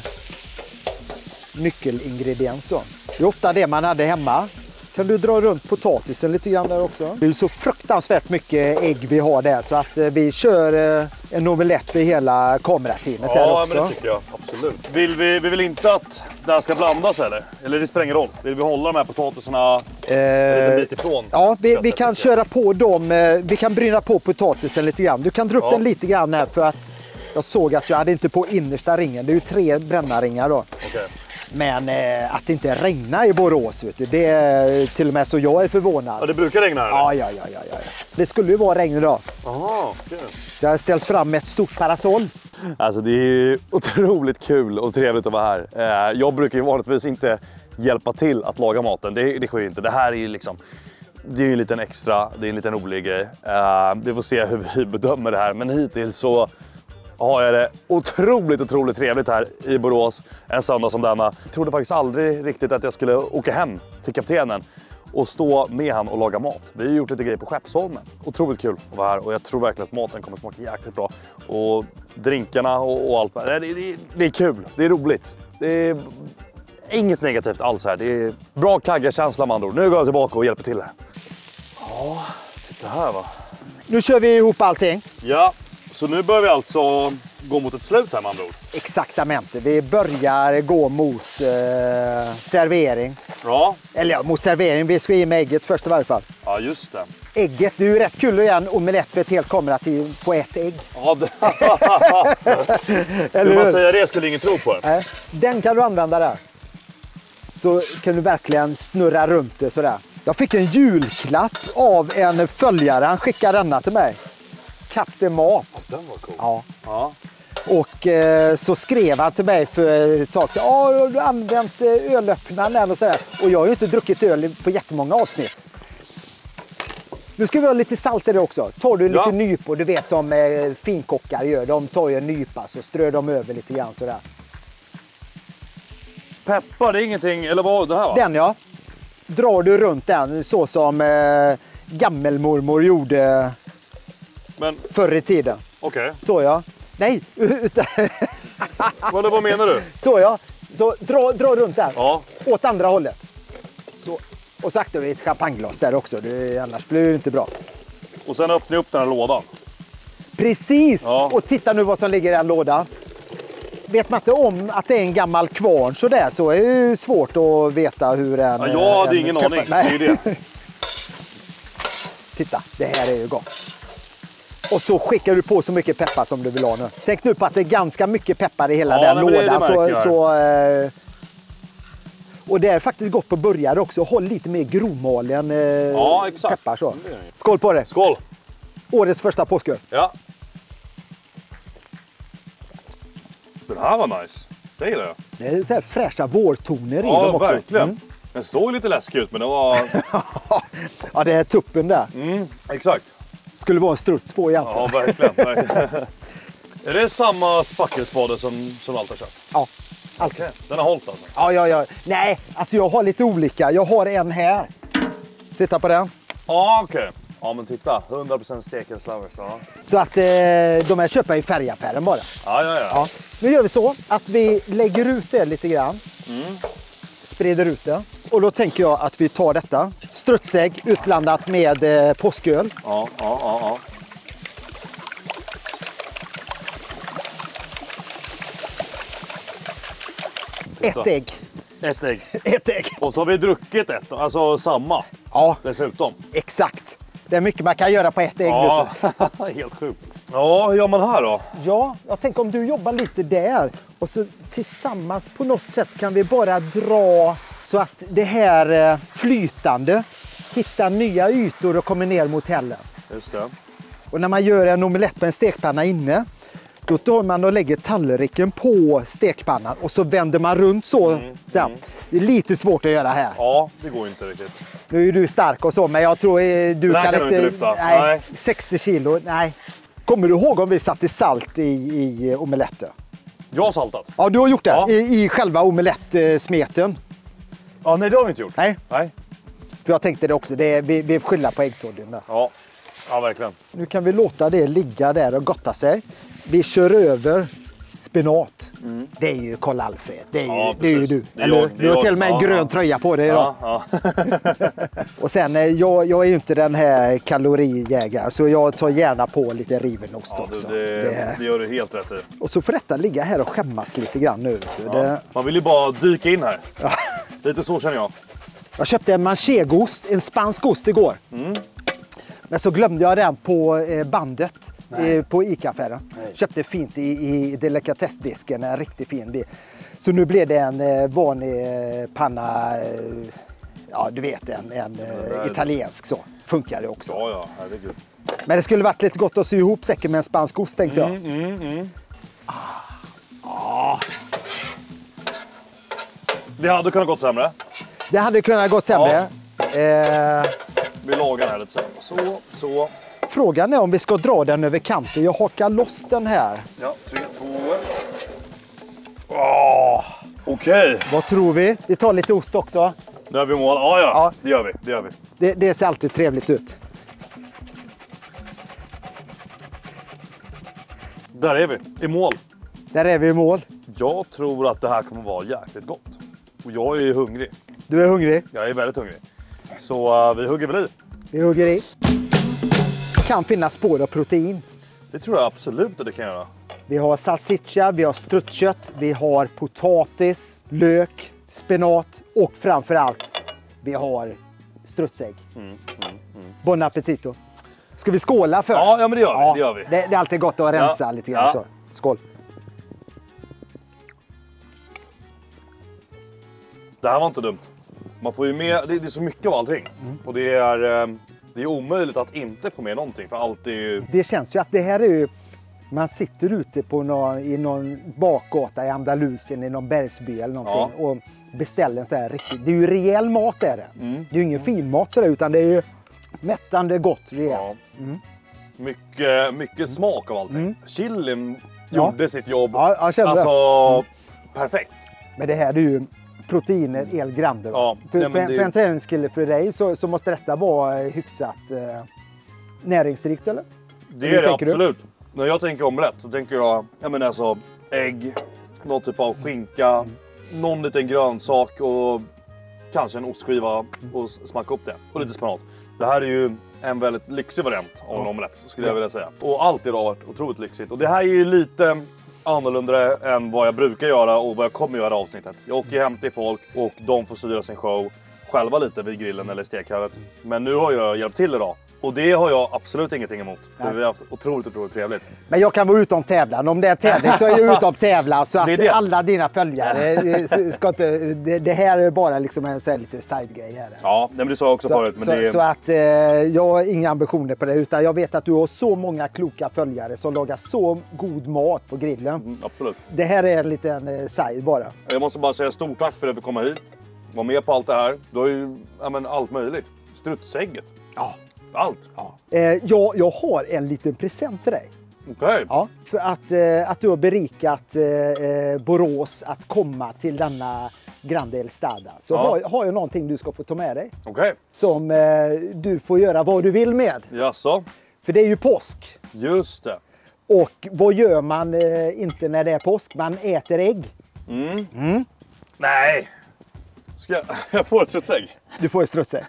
nyckelingrediens. Det är ofta det man hade hemma. Kan du dra runt potatisen lite grann där också? Det är så fruktansvärt mycket ägg vi har där så att vi kör en omelett i hela kamerateamet där också. Ja, men det tycker jag. Absolut. Vi vill inte att det här ska blandas eller? Eller det spelar ingen roll. Vill vi hålla de här potatisarna en liten bit ifrån? Ja, vi kan köra på dem. Vi kan bryna på potatisen lite grann. Du kan dra upp den lite grann här för att jag såg att jag hade inte på innersta ringen. Det är ju 3 brännarringar då. Okay. Men att det inte regnar i Borås, vet du, det är till och med så jag är förvånad. Ja, det brukar regna här? Ja. Det skulle ju vara regn idag. Aha, okay. Så jag har ställt fram ett stort parasoll. Alltså det är otroligt kul och trevligt att vara här. Jag brukar ju vanligtvis inte hjälpa till att laga maten. Det sker ju inte. Det här är ju liksom... Det är ju en liten extra, det är en liten rolig grej. Vi får se hur vi bedömer det här. Men hittills så har jag det otroligt trevligt här i Borås en söndag som denna. Jag trodde faktiskt aldrig riktigt att jag skulle åka hem till kaptenen och stå med han och laga mat. Vi har gjort lite grejer på Skeppsholmen. Otroligt kul att vara här och jag tror verkligen att maten kommer smaka jäkligt bra. Och drinkarna och allt. Det är kul, det är roligt. Det är inget negativt alls här. Det är bra kaggarkänsla med andra ord. Nu går jag tillbaka och hjälper till här. Ja, titta här va. Nu kör vi ihop allting. Ja, så nu börjar vi alltså gå mot ett slut här med andra ord. Exaktamente. Vi börjar gå mot servering. Ja. Eller ja, mot servering. Vi ska i med ägget först i varje fall. Ja, just det. Ägget, det är ju rätt kul att göra en omelett för ett helt kamerateam på ett ägg. Ja, Eller man säger det skulle ingen tro på det. Den kan du använda där. Så kan du verkligen snurra runt det sådär. Jag fick en julklapp av en följare. Han skickade denna till mig. Kapten Mat. Den var cool. Ja. Och så skrev han till mig för ett tag sedan. Ja, du har använt ölöppnaren och sådär. Och jag har ju inte druckit öl på jättemånga avsnitt. Nu ska vi ha lite salt i det också. Tar du lite nypor, du vet som finkockar gör. De tar ju en nypa så strör de över lite grann sådär. Peppar, det är ingenting, eller vad det här va? Den ja. Drar du runt den så som gammelmormor gjorde förr i tiden. Okej. Så ja. Nej. Vad menar du? Så ja. Så dra runt den. Ja. Åt andra hållet. Så. Och så aktar vi ett champagneglas där också. Annars blir det inte bra. Och sen öppnar jag upp den här lådan. Precis. Ja. Och titta nu vad som ligger i den lådan. Vet man inte om att det är en gammal kvarn så där så är det svårt att veta hur en... Ja, jag hade ingen aning. Nej. Det är det. Titta, det här är ju gott. Och så skickar du på så mycket peppar som du vill ha nu. Tänk nu på att det är ganska mycket peppar i hela den lådan. Och det är faktiskt gott på burgare också. Håll lite mer grovmalen peppar så. Skål på det. Skål. Årets första påsköl. Ja. Den här var nice. Det gillar jag. Det är så här fräscha vårtoner i dem också. Ja, verkligen. Den såg lite läskig ut, men det var... Ja, det är tuppen där. Exakt. Skulle vara en struts på egentligen. Ja, verkligen. Är det samma spackelspade som allt har köpt? Ja. Alltid. Okay. Den har hållit alltså? Ja. Nej, alltså jag har lite olika. Jag har en här. Titta på den. Ja, okej. Ja, men titta. 100% stekenslavers. Ja. Så att de här köper jag i färgaffären bara. Ja. Nu gör vi så att vi lägger ut det lite grann. Sprider ut det. Och då tänker jag att vi tar detta. Strutsägg utblandat med påsköl. Ja. Ett ägg. Ett ägg. Och så har vi druckit ett, alltså samma. Ja. Dessutom. Exakt. Det är mycket man kan göra på ett ägg. Ja, helt sjukt. Ja, hur gör man här då? Ja, jag tänker om du jobbar lite där och så tillsammans på något sätt kan vi bara dra så att det här flytande hittar nya ytor och kommer ner mot hällen. Just det. Och när man gör en omelett på en stekpanna inne, då tar man och lägger tallriken på stekpannan och så vänder man runt så. Det är lite svårt att göra här. Ja, det går inte riktigt. Nu är du stark och så, men jag tror du kan inte lyfta. Nej, 60 kilo, nej. Kommer du ihåg om vi satte salt i omeletten? Jag har saltat. Ja, du har gjort det. Ja. I själva omelettsmeten. Ja, nej det har vi inte gjort. Nej. För jag tänkte det också. Vi skyller på äggtodden där. Ja. Ja, verkligen. Nu kan vi låta det ligga där och gotta sig. Vi kör över spenat. Det är ju Karl-Alfred. Det är ju du. Du har till och med en grön tröja på dig idag. Ja. Och sen, jag är ju inte den här kalorijägaren, så jag tar gärna på lite rivenost också. Det gör du helt rätt i. Och så får detta ligga här och skämmas lite grann nu. Man vill ju bara dyka in här. Ja. Lite så känner jag. Jag köpte en manchegost, en spansk ost igår. Men så glömde jag den på bandet på ICA-affären. Köpte fint i delikatessdisken, en riktigt fin bil. Så nu blev det en vanlig panna, ja du vet en italiensk så. Funkar det också. Ja, herregud. Men det skulle varit lite gott att sy ihop säcken med en spansk ost tänkte jag. Det hade kunnat gått sämre. Det hade kunnat gå sämre. Vi lagar här lite så. Frågan är om vi ska dra den över kanten. Jag hakar loss den här. Ja, 3, 2. Okej. Vad tror vi? Vi tar lite ost också. Nu är vi i mål. Ja. Det gör vi. Det ser alltid trevligt ut. Där är vi. I mål. Där är vi i mål. Jag tror att det här kommer vara jäkligt gott. Och jag är hungrig. Du är hungrig? Jag är väldigt hungrig. Så vi hugger väl i. Vi hugger i. Det kan finnas spår av protein. Det tror jag absolut att det kan göra. Vi har salsiccia, vi har struttkött, vi har potatis, lök, spenat och framförallt vi har strutsägg. Buon appetito. Ska vi skåla först? Ja, men det gör vi. Det är alltid gott att rensa lite grann så. Skål. Det här var inte dumt. Man får ju med, det är så mycket av allting. Och det är omöjligt att inte få med någonting för allt är ju... Det känns ju att det här är ju... Man sitter ute på i någon bakgata i Andalusien i någon bergsby eller någonting och beställer en så här riktigt... Det är ju rejäl mat är det. Det är ju ingen fin mat sådär utan det är ju mättande gott rejält. Mycket smak av allting. Chilin gjorde sitt jobb. Ja, jag kände alltså, perfekt. Men det här är ju proteiner el grande. Ja, för en träningskille för dig så måste detta vara hyfsat näringsrikt eller? Det är det absolut. När jag tänker omelett så tänker jag menar alltså ägg, någon typ av skinka, någon liten grönsak och kanske en ostskiva och smaka upp det. Och lite spenat. Det här är ju en väldigt lyxig variant av en omelett skulle jag vilja säga. Och allt idag har varit otroligt lyxigt. Och det här är ju lite annorlunda än vad jag brukar göra och vad jag kommer göra i avsnittet. Jag åker hem till folk och de får styra sin show själva lite vid grillen eller stekhavet. Men nu har jag hjälpt till idag. Och det har jag absolut ingenting emot. För vi har haft otroligt trevligt. Men jag kan vara ute om tävlan. Om det är tävling så är jag ute om tävlan. Så att alla dina följare ska inte... Det här är bara liksom en så här lite side-grej här. Ja, men det sa jag också förut. Men så att jag har inga ambitioner på det. Utan jag vet att du har så många kloka följare som lagar så god mat på grillen. Absolut. Det här är en liten side bara. Jag måste bara säga stort tack för att du kom hit. Var med på allt det här. Du har ju allt möjligt. Strutsägget. Ja. Allt? Ja. Jag har en liten present till dig. Okej. Ja, för att du har berikat Borås att komma till denna Grande Elstada. Så har jag någonting du ska få ta med dig. Okej. Som du får göra vad du vill med. Jaså? För det är ju påsk. Just det. Och vad gör man inte när det är påsk? Man äter ägg. Nej. Jag får ett strutsägg. Du får ett strutsägg.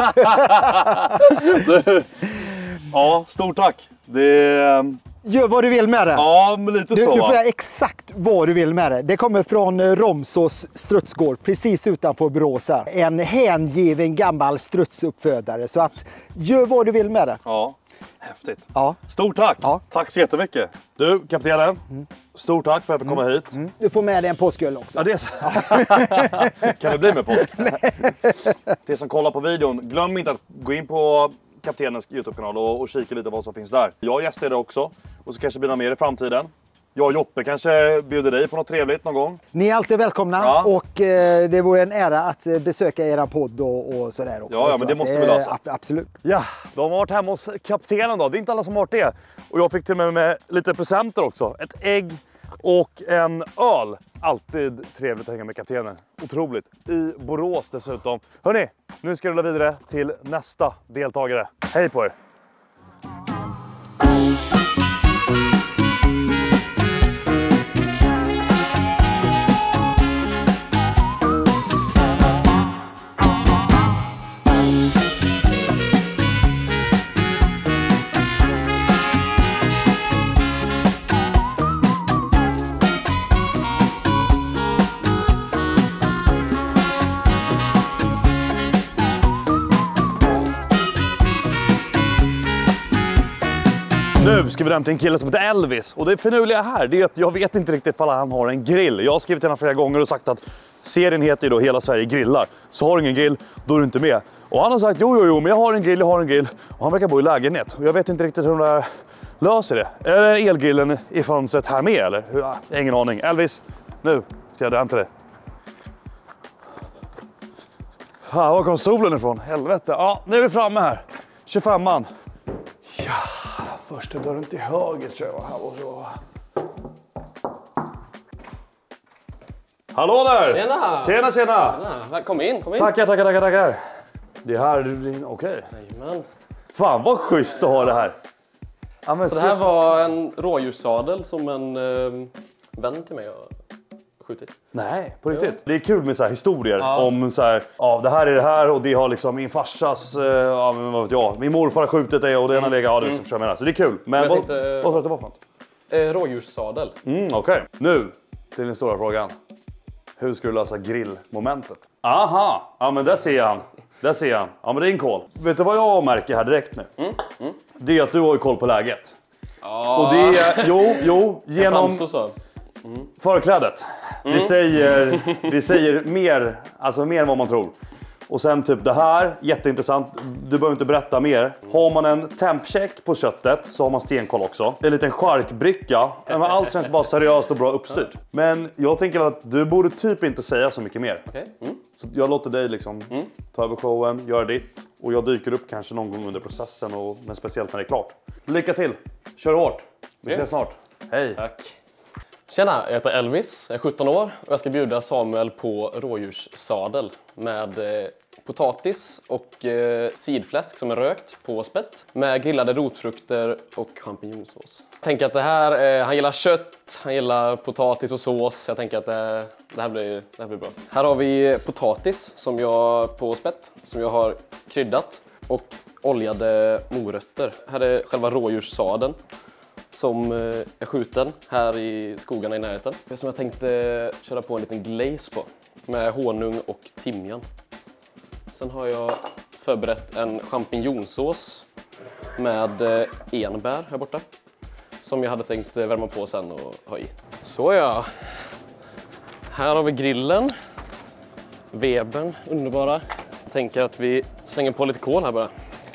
Ja, stort tack. Gör vad du vill med det. Ja, men lite så. Du får göra exakt vad du vill med det. Det kommer från Romsås strutsgård, precis utanför Borås. En hängiven gammal strutsuppfödare. Så att, gör vad du vill med det. Ja, häftigt. Ja. Stort tack. Ja. Tack så jättemycket. Du, kaptenen. Stort tack för att du kom hit. Du får med dig en påsköl också. Ja, det är så. Kan det bli med påsk? Det som kollar på videon, glöm inte att gå in på kaptenens YouTube-kanal och kika lite vad som finns där. Jag gästar det också och så kanske blir det mer i framtiden. Jag och Joppe kanske bjuder dig på något trevligt någon gång. Ni är alltid välkomna och det vore en ära att besöka era podd och sådär också. Ja, men det måste vi lösa. Absolut. Ja, de har varit hemma hos kaptenen då. Det är inte alla som har varit det. Och jag fick till med lite presenter också. Ett ägg och en öl. Alltid trevligt att hänga med kaptenen. Otroligt. I Borås dessutom. Hörrni, nu ska jag rulla vidare till nästa deltagare. Hej på er! Nu ska vi nämna till en kille som heter Elvis. Och det finurliga här, det är att jag vet inte riktigt om han har en grill. Jag har skrivit till honom flera gånger och sagt att serien heter ju då Hela Sverige grillar. Så har du ingen grill, då är du inte med. Och han har sagt jo, men jag har en grill. Och han verkar bo i lägenhet. Och jag vet inte riktigt hur de där löser det. Är det elgrillen i fönstret här med eller? Jag har ingen aning. Elvis, nu ska jag dra hem till dig. Var kom solen ifrån? Helvete. Ja, nu är vi framme här. 25an. Ja, första dörren till höger tror jag. Här var så. Hallå där! Tjena! Tjena! Kom in. Tackar. Det här är din... Okej. Jajamän. Fan vad schysst att ha det här. Ja, men Så det här var en rådjurssadel som en vän till mig har skjutit. Nej, på riktigt. Det är kul med så här historier om så här, det här är det här och det har liksom min farsas, vad vet jag, min morfar har skjutit det och det ena lägger, det är så menar. Så det är kul. Men vad tror du att det var för något? Rådjurssadel. Okej. Nu till den stora frågan. Hur ska du lösa grillmomentet? Aha, ja men där ser han. Ja men det är en koll. Vet du vad jag märker här direkt nu? Det är att du har ju koll på läget. Och det är, genom förklädet. Det säger mer, alltså mer än vad man tror. Och sen typ det här, jätteintressant. Du behöver inte berätta mer. Har man en tempcheck på köttet så har man stenkoll också. En liten charkbricka. Allt känns bara seriöst och bra uppstyrt. Men jag tänker att du borde typ inte säga så mycket mer. Så jag låter dig liksom ta över showen, göra ditt. Och jag dyker upp kanske någon gång under processen, men speciellt när det är klart. Lycka till! Kör hårt! Vi ses snart. Hej! Tack! Tjena, jag heter Elvis, jag är 17 år och jag ska bjuda Samuel på rådjurssadel med potatis och sidfläsk som är rökt på spett med grillade rotfrukter och champinjonsås. Jag tänker att det här, han gillar kött, han gillar potatis och sås. Jag tänker att det här blir bra. Här har vi potatis som jag på spett som jag har kryddat och oljade morötter. Här är själva rådjurssadeln som är skjuten här i skogarna i närheten. Som jag tänkte köra på en liten glaze på med honung och timjan. Sen har jag förberett en champinjonsås med enbär här borta som jag hade tänkt värma på sen och ha i. Så ja. Här har vi grillen. Webern, underbara. Jag tänker att vi slänger på lite kol här bara.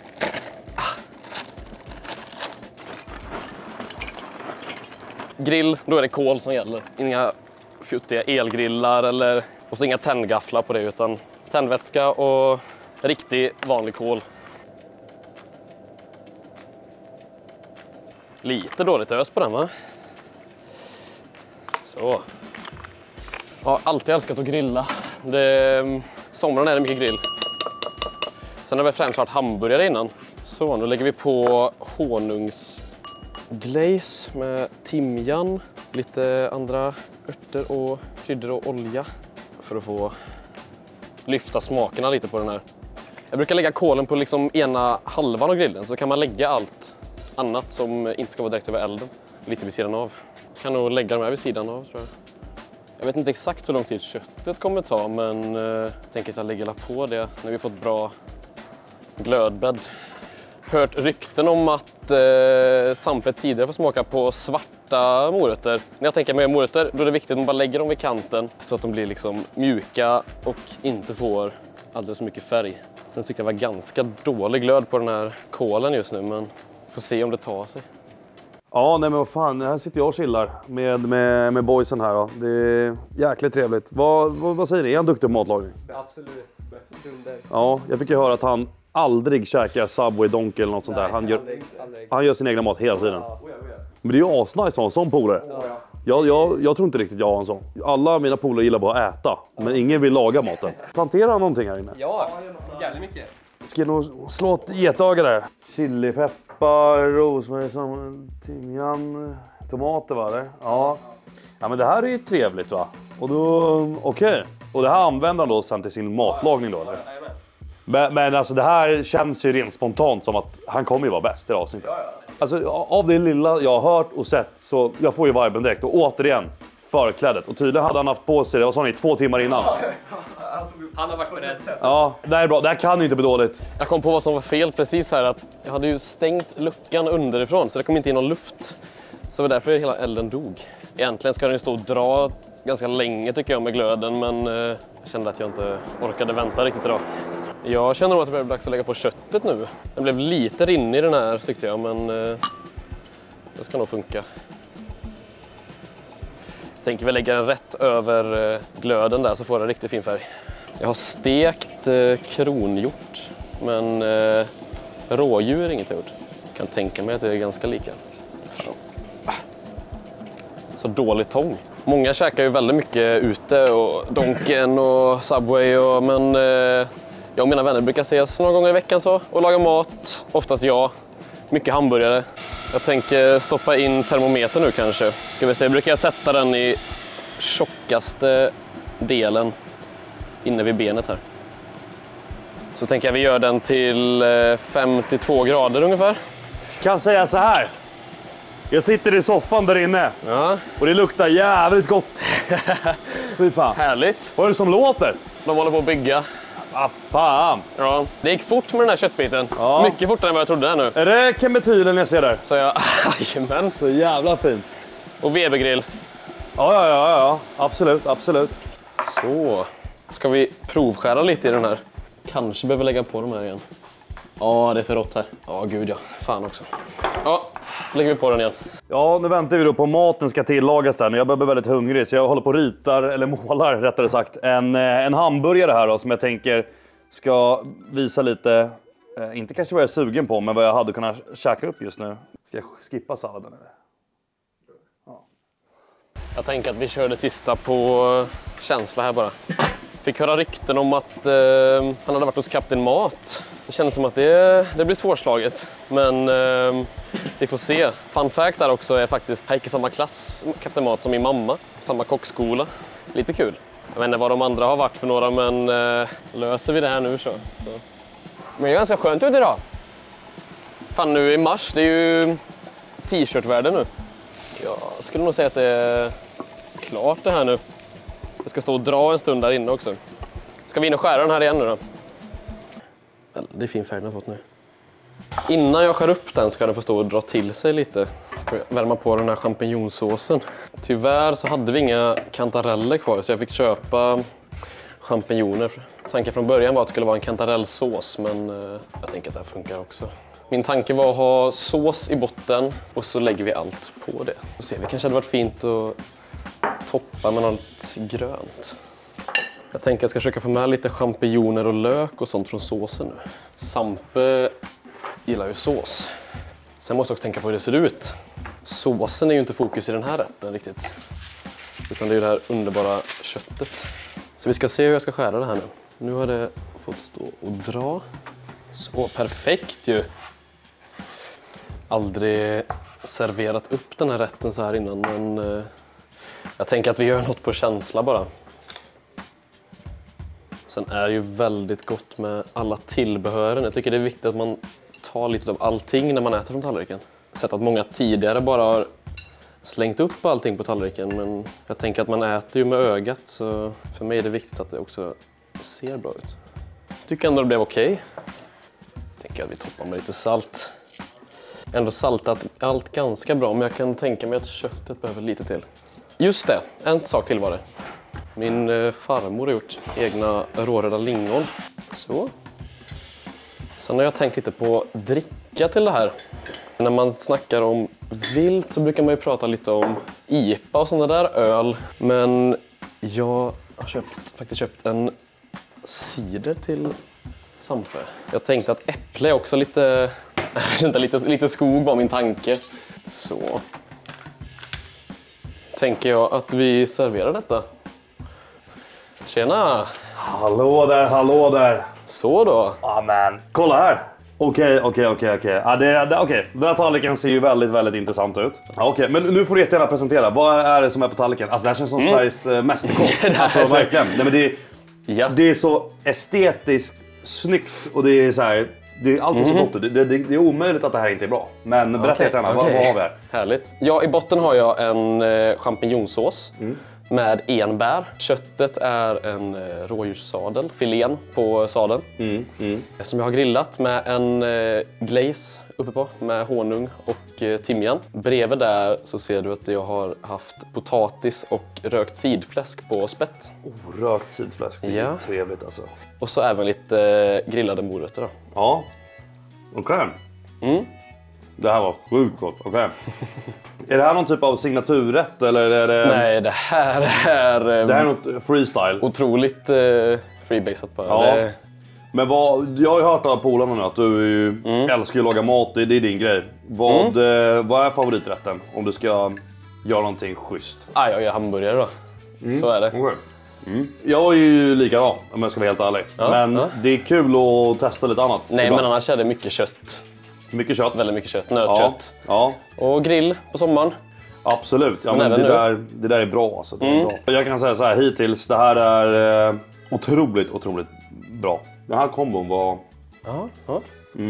Grill, då är det kol som gäller. Inga fjuttiga elgrillar eller och så inga tändgafflar på det utan tändvätska och riktig vanlig kol. Lite dåligt ös på den va? Så. Jag har alltid älskat att grilla. Sommaren är det mycket grill. Sen har vi främst varit hamburgare innan. Så nu lägger vi på honungsglaze med timjan, lite andra örter och kryddor och olja för att få lyfta smakerna lite på den här. Jag brukar lägga kolen på liksom ena halvan av grillen så kan man lägga allt annat som inte ska vara direkt över elden lite vid sidan av. Kan nog lägga dem här vid sidan av tror jag. Jag vet inte exakt hur lång tid köttet kommer ta men jag tänker att jag lägger på det när vi fått bra glödbädd. Hört rykten om att samplet tidigare får smaka på svarta morötter. När jag tänker med morötter då är det viktigt att man bara lägger dem vid kanten så att de blir liksom mjuka och inte får alldeles så mycket färg. Sen tycker jag det var ganska dålig glöd på den här kolen just nu men får se om det tar sig. Ja, nej men vad fan, här sitter jag och chillar med boysen här då. Det är jäkligt trevligt. Vad säger ni? Är han duktig på matlagning? Absolut, bäst under. Ja, jag fick ju höra att han aldrig käkar Subway, Donk eller något sånt där. Han gör sin egna mat hela tiden. Men det är ju asnice att ha en sån polare. Jag tror inte riktigt jag har en sån. Alla mina polare gillar bara att äta, men ingen vill laga maten. Planterar han någonting här inne? Ja, jävligt mycket. Ska jag nog slå ett getöga där. Chilipeppar, rosmarin, timjan, tomater var det. Ja. Ja men det här är ju trevligt va? Och då, okej. Och det här använder han då sen till sin matlagning då eller? Men alltså det här känns ju rent spontant som att han kommer ju vara bäst i det avsnittet. Alltså av det lilla jag har hört och sett så jag får ju viben direkt. Och återigen, förklädet. Och tydligen hade han haft på sig det, vad sa ni, 2 timmar innan. Han har varit beredd. Ja, det här är bra. Det här kan ju inte bli dåligt. Jag kom på vad som var fel precis här. Att jag hade ju stängt luckan underifrån så det kom inte in någon luft. Så det var därför hela elden dog. Egentligen ska den ju stå och dra ganska länge tycker jag med glöden. Men jag kände att jag inte orkade vänta riktigt idag. Jag känner nog att det börjar bli dags att lägga på köttet nu. Den blev lite rinnig den här tyckte jag, men det ska nog funka. Jag tänker väl lägga den rätt över glöden där så får den riktigt fin färg. Jag har stekt kronhjort, men rådjur är inget jag gjort. Jag kan tänka mig att det är ganska lika. Fan. Så dålig tång. Många käkar ju väldigt mycket ute och Donken och Subway men jag och mina vänner brukar ses några gånger i veckan så och laga mat. Oftast jag. Mycket hamburgare. Jag tänker stoppa in termometern nu kanske. Ska vi se, brukar jag sätta den i tjockaste delen inne vid benet här. Så tänker jag vi gör den till 52 grader ungefär. Kan säga så här. Jag sitter i soffan där inne. Ja. Och det luktar jävligt gott. Fy fan. Härligt. Vad är det som låter? De håller på att bygga. Ah, fan. Ja, det gick fort med den här köttbiten. Ja. Mycket fortare än vad jag trodde här nu. Är det kemetylen jag ser där? Så jag, jajamän. Så jävla fin. Och Webergrill. Ja. Absolut. Så. Ska vi provskära lite i den här? Kanske behöver lägga på de här igen. Ja, det är för rått här. Ja, gud ja. Fan också. Ja, lägger vi på den igen. Ja, nu väntar vi då på maten ska tillagas där. Jag börjar bli väldigt hungrig så jag håller på och ritar, eller målar rättare sagt, en hamburgare här då, som jag tänker ska visa lite, inte kanske vad jag är sugen på, men vad jag hade kunnat käka upp just nu. Ska jag skippa salladen eller? Ja. Jag tänker att vi kör det sista på känsla här bara. Fick höra rykten om att han hade varit hos Kapten Mat. Det kändes som att det blir svårslaget. Men vi får se. Fun fact där också är faktiskt Heike samma klass Kapten Mat som min mamma. Samma kockskola. Lite kul. Jag vet inte vad de andra har varit för några, men löser vi det här nu så. Men det är ganska skönt ut idag. Fan, nu i mars, det är ju t-shirtvärde nu. Jag skulle nog säga att det är klart det här nu. Jag ska stå och dra en stund där inne också. Ska vi in och skära den här igen nu då? Det är fin färg den har fått nu. Innan jag skär upp den ska den få stå och dra till sig lite. Ska jag värma på den här champinjonsåsen. Tyvärr så hade vi inga kantareller kvar så jag fick köpa champinjoner. Tanken från början var att det skulle vara en kantarellsås, men jag tänker att det här funkar också. Min tanke var att ha sås i botten och så lägger vi allt på det. Och se, det kanske hade varit fint att toppa med något grönt. Jag tänker att jag ska försöka få med lite champinjoner och lök och sånt från såsen nu. Sampe gillar ju sås. Sen måste jag också tänka på hur det ser ut. Såsen är ju inte fokus i den här rätten riktigt. Utan det är ju det här underbara köttet. Så vi ska se hur jag ska skära det här nu. Nu har det fått stå och dra. Så perfekt ju. Aldrig serverat upp den här rätten så här innan, men jag tänker att vi gör något på känsla bara. Sen är det ju väldigt gott med alla tillbehören. Jag tycker det är viktigt att man tar lite av allting när man äter från tallriken. Jag har sett att många tidigare bara har slängt upp allting på tallriken, men jag tänker att man äter ju med ögat, så för mig är det viktigt att det också ser bra ut. Jag tycker ändå det blev okej. Tänker att vi toppar med lite salt. Ändå saltat allt ganska bra, men jag kan tänka mig att köttet behöver lite till. Just det, en sak till var det. Min farmor har gjort egna råröda lingon. Så. Sen har jag tänkt lite på dricka till det här. När man snackar om vilt så brukar man ju prata lite om IPA och sådana där öl. Men jag har faktiskt köpt en cider till Sampe. Jag tänkte att äpple är också lite skog var min tanke. Så tänker jag att vi serverar detta. Tjena! Hallå där. Så då. Amen. Kolla här. Okej. Ja, den här tallriken ser ju väldigt, väldigt intressant ut. Ja, okej, men nu får du jättegärna presentera. Vad är det som är på tallriken? Alltså det här känns som Sveriges mästerkock. Alltså verkligen. Nej, men det är så estetiskt snyggt och det är så här. Allt är så gott. Det är omöjligt att det här inte är bra. Men berätta gärna, vad har vi här? Härligt. Ja, i botten har jag en champinjonsås. med enbär. Köttet är en rådjurssadel, filén på sadeln. Som jag har grillat med en glaze uppe på med honung och timjan. Bredvid där så ser du att jag har haft potatis och rökt sidfläsk på spett. Rökt sidfläsk, det är trevligt alltså. Och så även lite grillade morötter då. Ja, okej. Det här var sjukt gott, okej. Är det här någon typ av signaturrätt eller är det... Nej, det här är... Det här är något freestyle. Otroligt freebasat bara. Ja. Det... Men jag har ju hört av polarna nu att du älskar att laga mat, det är din grej. Vad är favoriträtten om du ska göra någonting schysst? Jag gör hamburgare då. Så är det. Okay. Jag är ju likadan om jag ska vara helt ärlig. Men det är kul att testa lite annat. Nej, men annars är det mycket kött. Mycket kött? Väldigt mycket kött, nötkött. Ja. Och grill på sommaren. Absolut, men det där är bra alltså. Det är bra. Jag kan säga så här, hittills, det här är otroligt bra. Den här kombon var... Ja.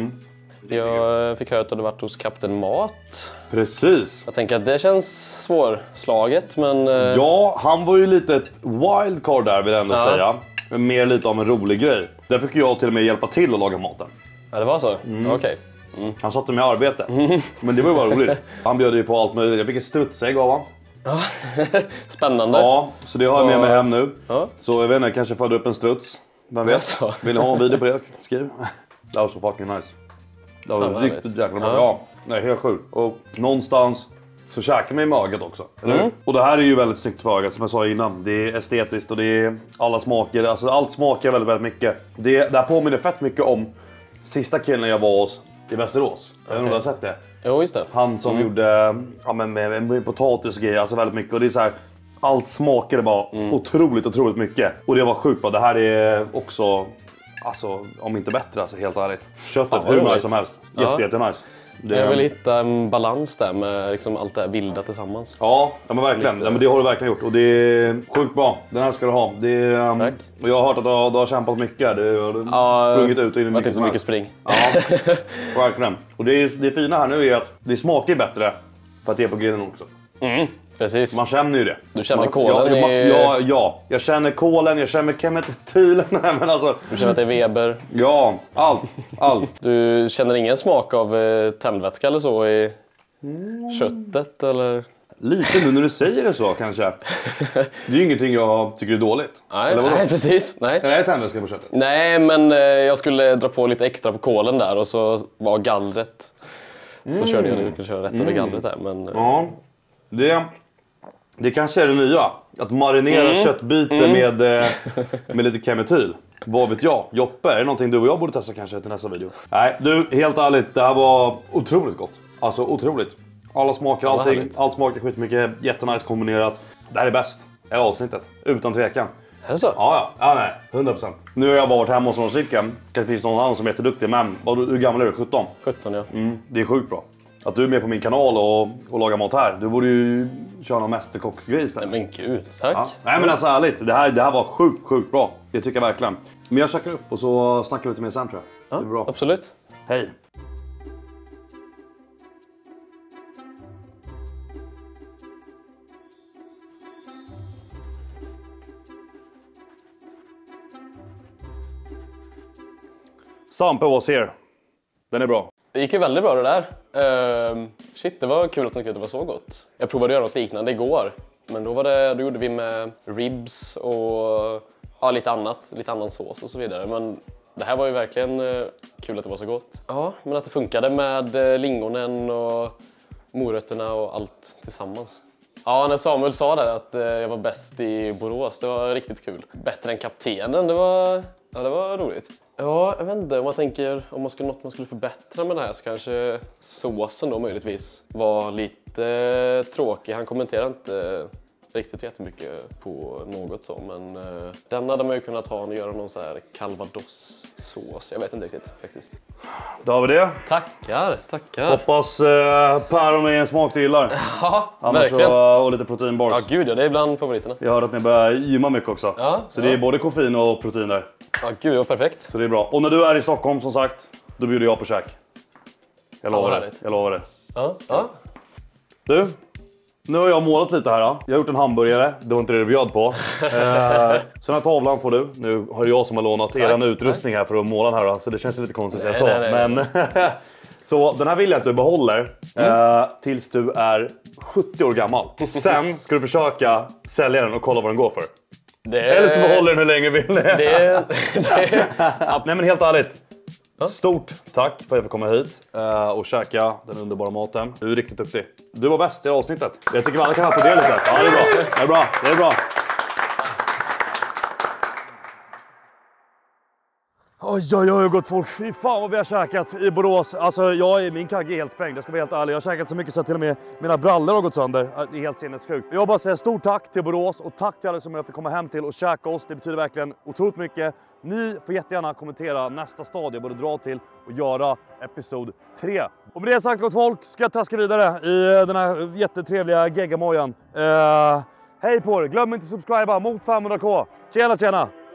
Jag fick höra att du hade varit hos Kapten Mat. Precis. Jag tänker att det känns svårslaget, men... Ja, han var ju lite ett wildcard där vill jag ändå säga. Mer lite av en rolig grej. Där fick jag till och med hjälpa till att laga maten. Ja, det var så? Okej. Han satte mig i arbete. Men det var ju bara roligt. Han bjöd ju på allt möjligt. Jag fick ett strutsägg av honom. Spännande. Ja, så det har jag med mig hem nu. Ja. Så jag vet inte, kanske födde upp en struts. Vem vet? Alltså. Vill ni ha en video på det? Skriv. Det var så fucking nice. Det var riktigt jäkla bra. Ja, nej, helt sjukt. Och någonstans så käkar man i maget också. Eller? Och det här är ju väldigt snyggt för ögat som jag sa innan. Det är estetiskt och det är alla smaker. Alltså allt smakar väldigt mycket. Det här påminner fett mycket om sista killen jag var hos i Västerås. Jag vet inte om du har sett det. Jo, just det. Han som gjorde med potatis och grejer, alltså väldigt mycket. Och det är så här, allt smakade bara otroligt mycket. Och det var sjukt bra. Det här är också, alltså om inte bättre, alltså helt ärligt. Köttet hur nice som helst. Jättenice. Jag vill hitta en balans där med liksom allt det här vilda tillsammans. Ja, men verkligen. Ja, men det har du verkligen gjort. Och det är sjukt bra. Den här ska du ha. Det är, Tack. Och jag har hört att du har kämpat mycket. Du har sprungit ut och in i mycket spring. Ja, verkligen. Och det fina här nu är att det smakar bättre för att det är på grillen också. Precis. Man känner ju det. Du känner kolen Ja, jag känner kolen, jag känner kemetylen. Men alltså, du känner att det är Weber. Ja, allt. Du känner ingen smak av tändvätska eller så i köttet eller? Lite nu när du säger det så kanske. Det är ju ingenting jag tycker är dåligt. Nej, precis. Nej. Är det tändvätska på köttet? Nej, men jag skulle dra på lite extra på kolen där och så var gallret. Så körde jag det, köra rätt över gallret där. Men... Ja, det kanske är det nya. Att marinera köttbitar med lite kemetyl. Vad vet jag? Joppe, är det någonting du och jag borde testa kanske till nästa video? Nej, du, helt ärligt, det här var otroligt gott. Alltså otroligt. Alla smakar, allting. Allt smakar skitmycket, jättenice kombinerat. Det här är bäst. Det här avsnittet, utan tvekan. Är det så? Ja, nej, 100%. Nu har jag varit hemma hos någon cykeln. Det finns någon annan som är jätteduktig, men hur gammal är du? 17? 17, ja. Det är sjukt bra. Att du är med på min kanal och lagar mat här. Du borde ju köra någon mästerkocksgris där. Men gud, tack. Ja. Nej men alltså ärligt, det här var sjukt bra. Det tycker jag verkligen. Men jag checkar upp och så snackar vi lite mer sen tror jag. Ja, det är bra. Absolut. Hej. Sampe was here. Den är bra. Det gick ju väldigt bra det där. Shit, det var kul att det var så gott. Jag provade att göra något liknande igår. Men då gjorde vi med ribs och lite annan sås och så vidare. Men det här var ju verkligen kul att det var så gott. Ja, men att det funkade med lingonen och morötterna och allt tillsammans. Ja, när Samuel sa där att jag var bäst i Borås, det var riktigt kul. Bättre än kaptenen, det var roligt. Ja, jag vet inte, om man skulle förbättra med det här så kanske såsen då möjligtvis var lite tråkig. Han kommenterade inte riktigt jättemycket på något så, men den hade man ju kunnat ha och göra någon så här calvados-sås. Jag vet inte riktigt faktiskt. Då har vi det. Tackar. Hoppas päron är en smak du gillar. Ja, annars verkligen. Och lite proteinbars. Ja, gud ja, det är bland favoriterna. Jag hörde att ni börjar gymma mycket också. Ja, så det är både koffein och protein där. Ja, gud, det var perfekt. Så det är bra. Och när du är i Stockholm som sagt, då bjuder jag på käk. Jag lovar det. Ja. Du, Nu har jag målat lite här. Då. Jag har gjort en hamburgare. Det var inte det du bjöd på. Så den här tavlan får du. Nu har jag som har lånat er utrustning här för att måla den här. Då. Så det känns lite konstigt att jag sa. Men så den här vill jag att du behåller tills du är 70 år gammal. Sen ska du försöka sälja den och kolla vad den går för. Eller så behåller den hur länge du vill. Nej men helt ärligt. Stort tack för att jag fick komma hit och käka den underbara maten. Du är riktigt duktig. Du var bäst i avsnittet. Jag tycker alla kan applådera lite. Ja, det är bra. Det är bra. Det är bra. Oj, gott folk. Fy fan vad vi har käkat i Borås. Alltså, min kagge är helt sprängd. Jag ska vara helt ärlig. Jag har käkat så mycket så att till och med mina brallor har gått sönder. Det är helt sinnessjukt. Jag bara säger stort tack till Borås och tack till alla som jag fick komma hem till och käka oss. Det betyder verkligen otroligt mycket. Ni får jättegärna kommentera nästa stad jag borde dra till och göra episod 3. Och med det sagt gott folk ska jag traska vidare i den här jättetrevliga geggamojan. Hej på er! Glöm inte att subscriba mot 500k. Tjena!